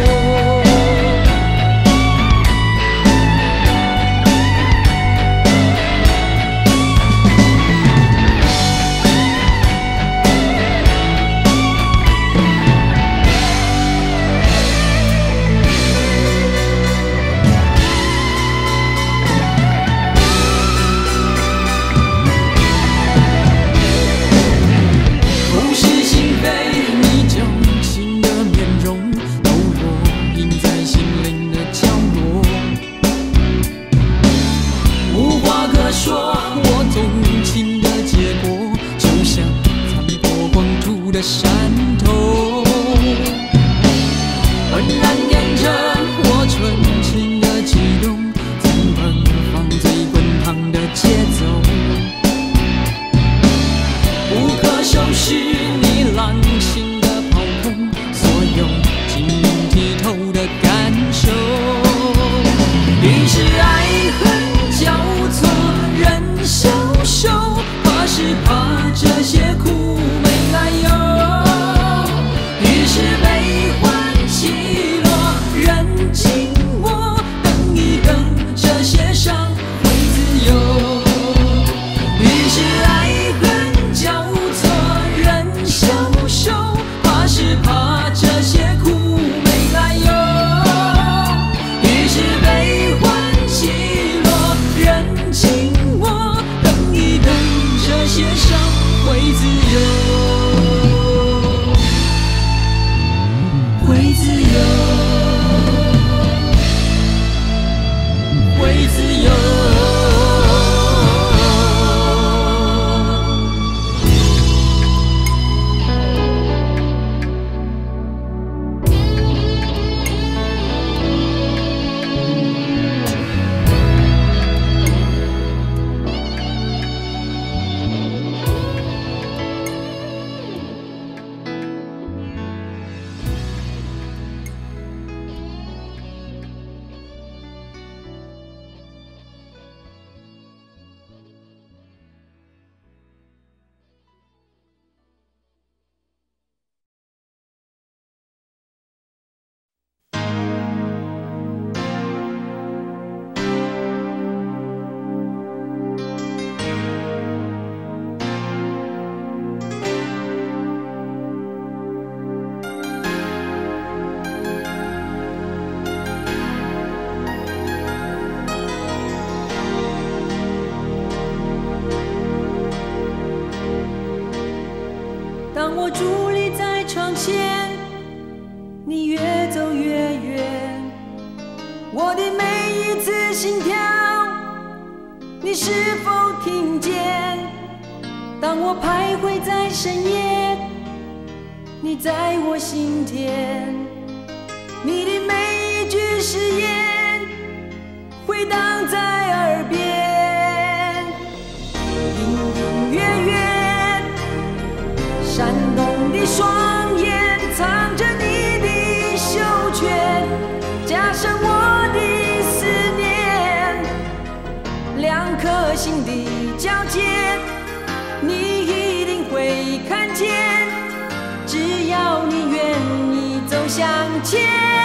当我伫立在窗前，你越走越远，我的每一次心跳，你是否听见？当我徘徊在深夜，你在我心田，你的每一句誓言回荡在耳边，隐隐约约闪动的双眼藏着你的袖圈，加上我的思念，两颗心的交界，你一定会看见，只要你愿意走向前。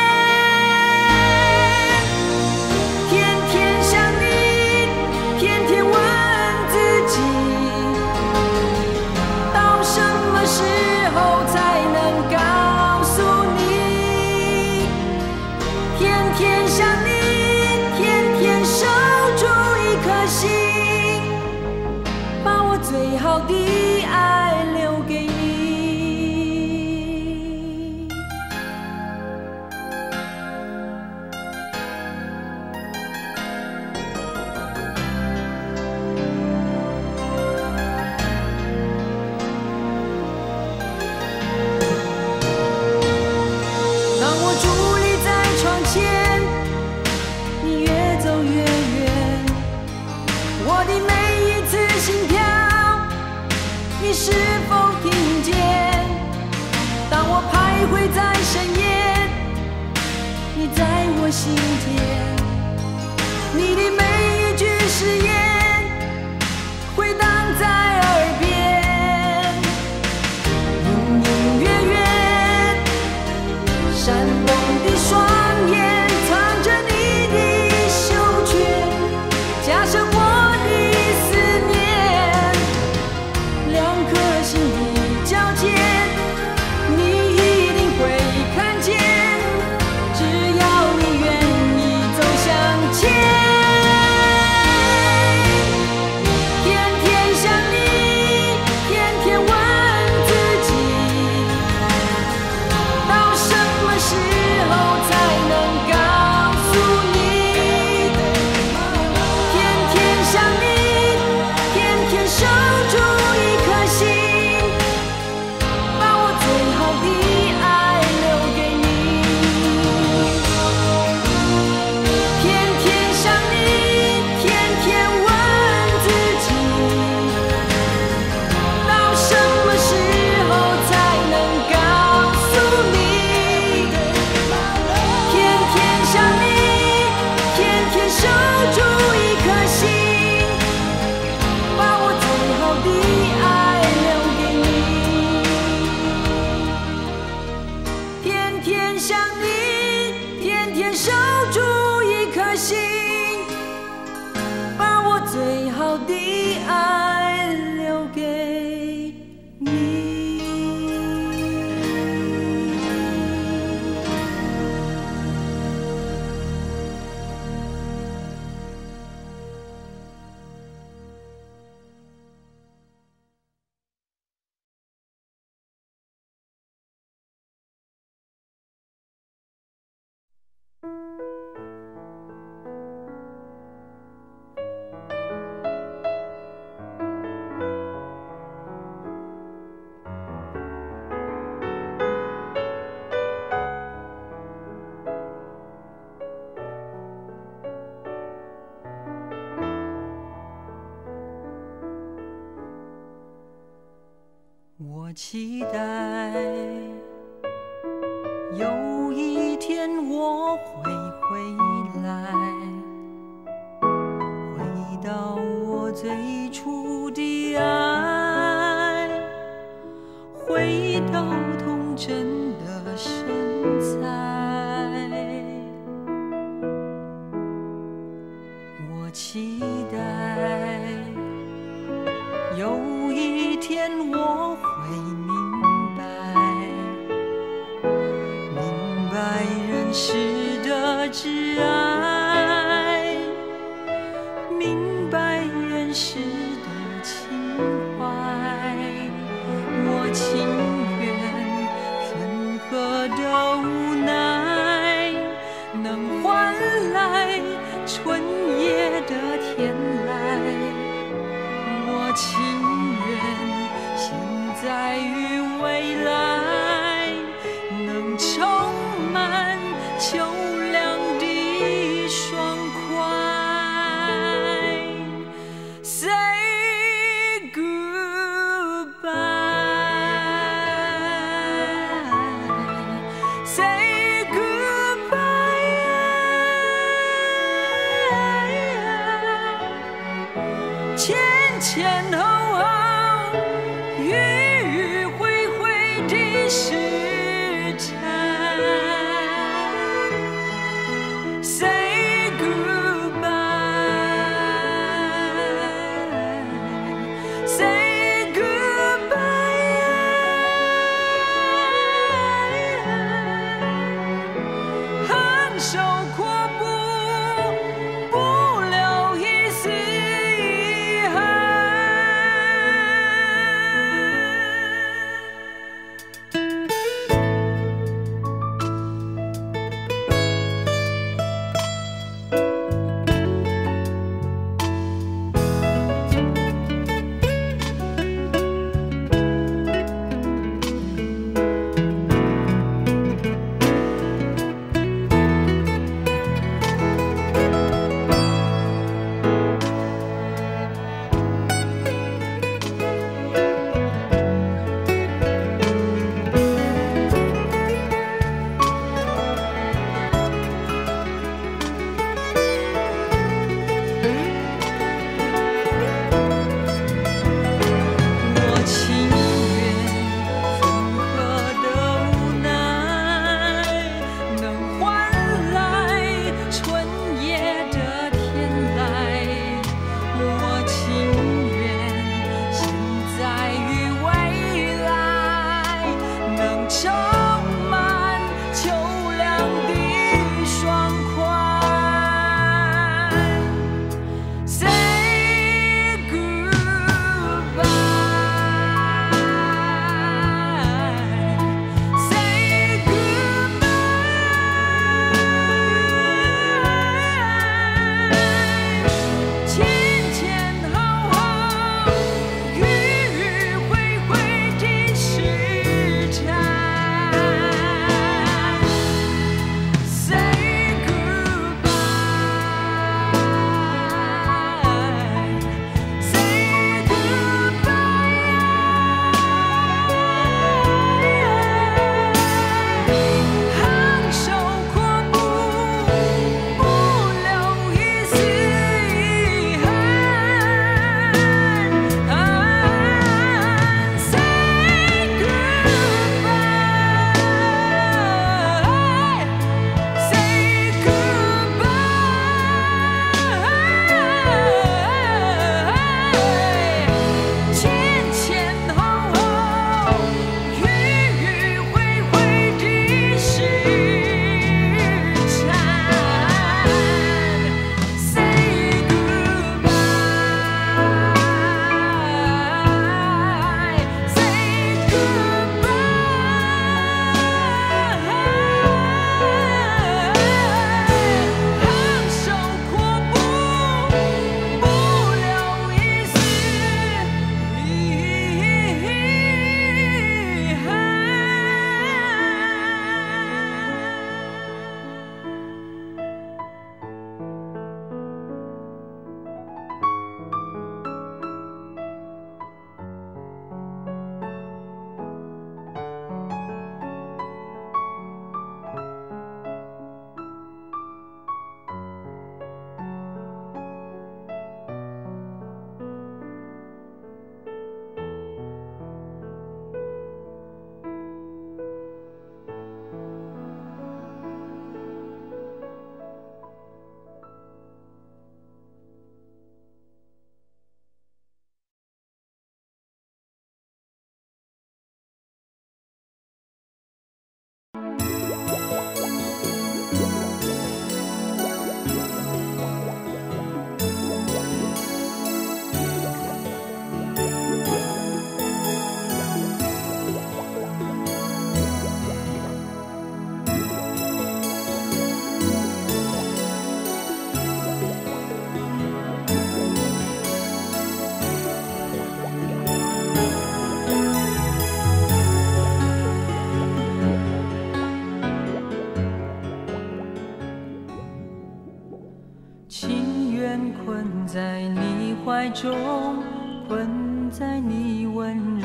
天天想你，天天问自己，到什么时候才能告诉你？天天想你，天天守住一颗心，把我最好的爱留给你。 心田，你的每一句誓言回荡在耳边，隐隐约约闪动的双眼藏着你的羞怯，加深我的思念，两颗心的交界你一定会看见，只要你愿意走向前。天天想你，天天问自己，到什么时候才能告诉你？天天想你，天天守住一颗心，把我最好的爱留给你。天天想你，天天问自己，到什么时候才能告诉你？天天想你，天天守住一颗心，把我最好的爱留给你。天天想你，天天守住一颗心，把我最好的爱留给你。我期待有一天我会回来，回到我最初的爱，回到童真的身材。我期待有一天我会明白人世的挚爱，明白人世的情怀。我情愿分合的无奈，能换来春夜的天籁。我情愿现在与未来能充满秋凉的爽快。Say goodbye, say goodbye. 前前后后，迂迂回回的时辰。Say goodbye, say goodbye. 含羞阔步，不留一丝遗憾。 在你温柔，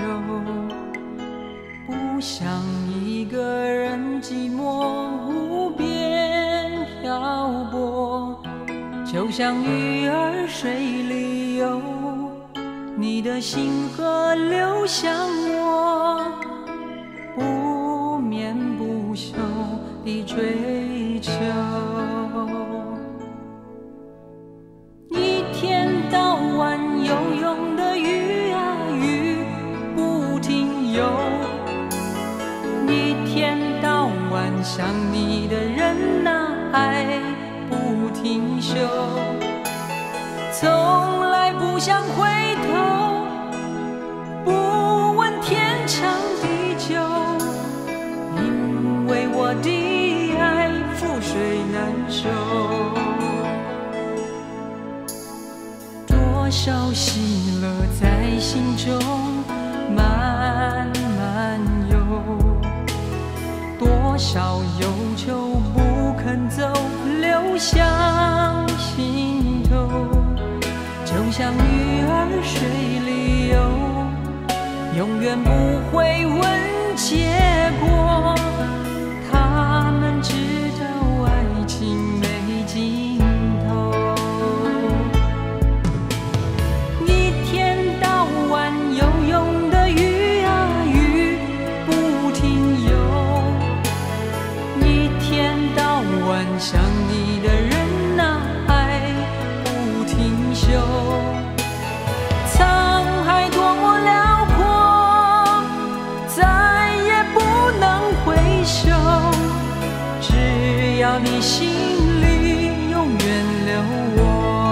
不想一个人寂寞无边漂泊，就像鱼儿水里游，你的心河流向我，不眠不休地追求。一天到晚游泳的鱼啊鱼不停游，一天到晚想你的人啊爱不停休，从来不想回头，不问天长地久，因为我的爱覆水难收。多少喜乐在心中慢慢游，多少忧愁不肯走流向心头，就像鱼儿水里游，永远不会问结果，他们知道爱情没尽头。一天到晚游泳的鱼啊鱼不停游，一天到晚想你的人啊爱不停休，沧海多么辽阔，再也不能回首，只要你心里永远留我。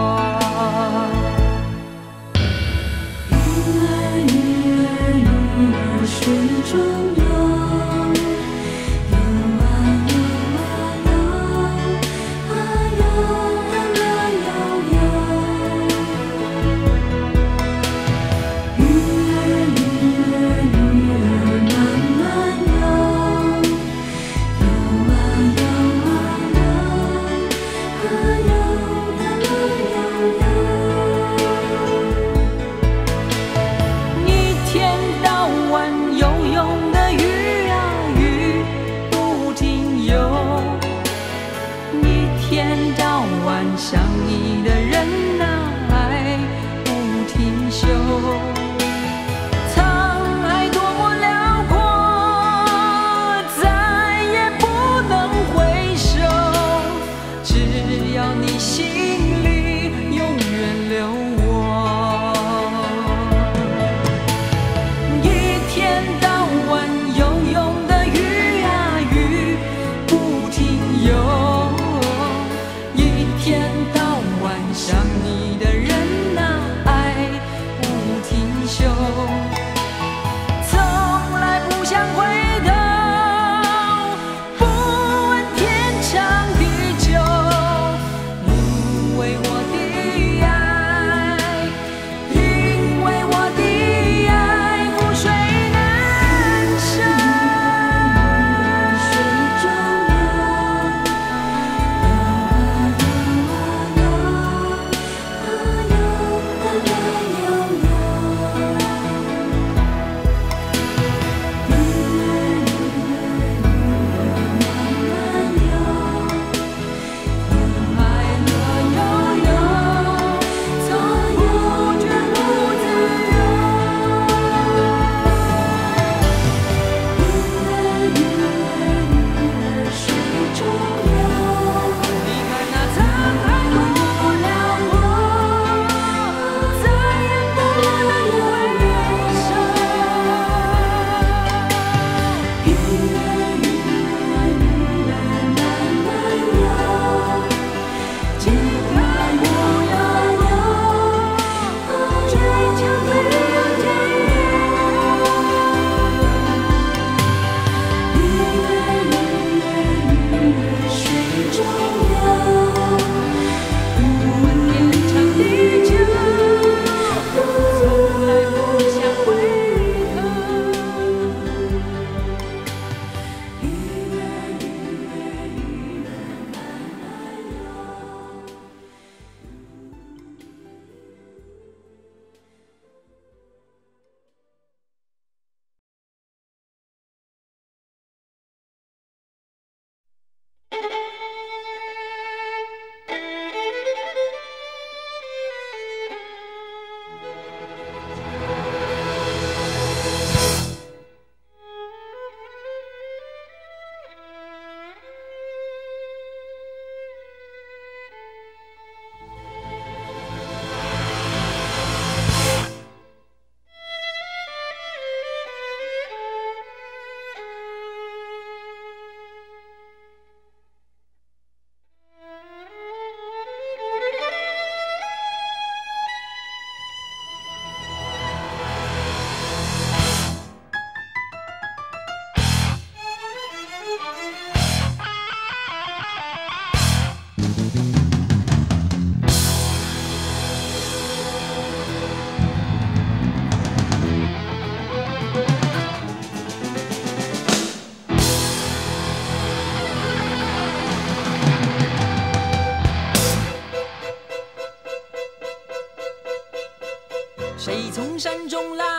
鱼儿水中游，游啊游啊游，啊游啊游游。鱼儿慢慢游，游啊游啊游，啊游啊游游。一天到晚游泳的鱼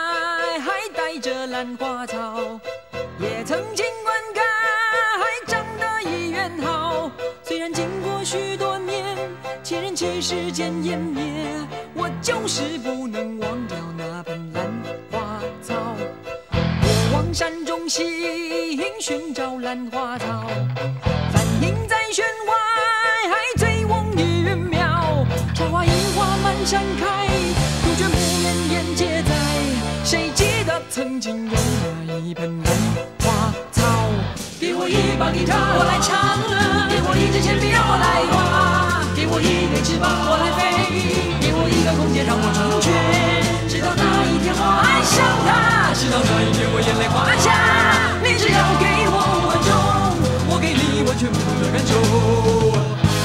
还带着兰花草，也曾经灌溉，还长得一园好。虽然经过许多年，千人七世间湮灭，我就是不能忘掉那盆兰花草。我往山中行，寻找兰花草，反映在弦外，还醉翁于云妙。茶花樱花满山开，杜鹃暮年烟皆在。谁记得曾经有那一盆兰花草？给我一把吉他，我来唱；给我一支铅笔，让我来画；给我一对翅膀，我来飞；给我一个空间，让我成全。直到那一天，我爱上他；直到那一天，我眼泪滑下。你只要给我5分钟，我给你完全不同的感受。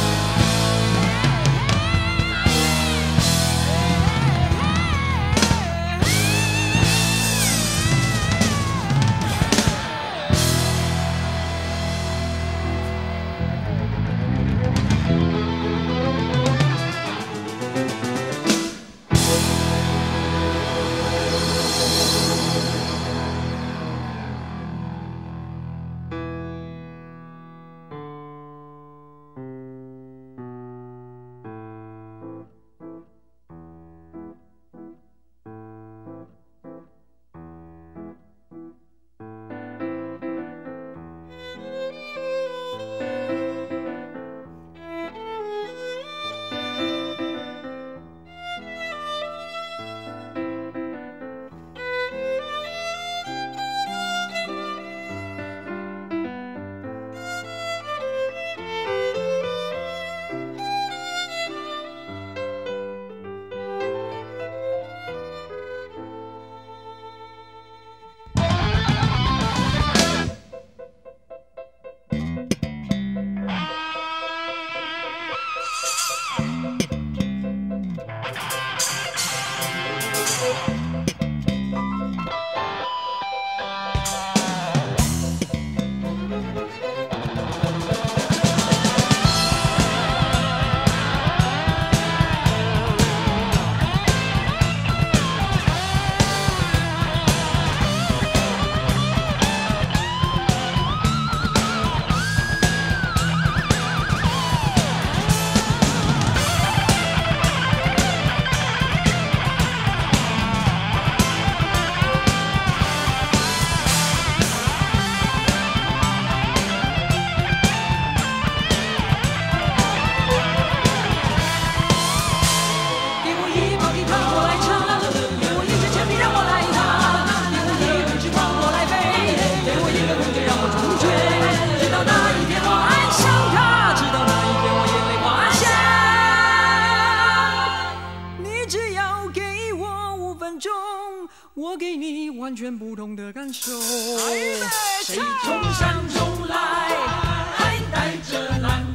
我给你完全不同的感受。谁从山中来，还带着蓝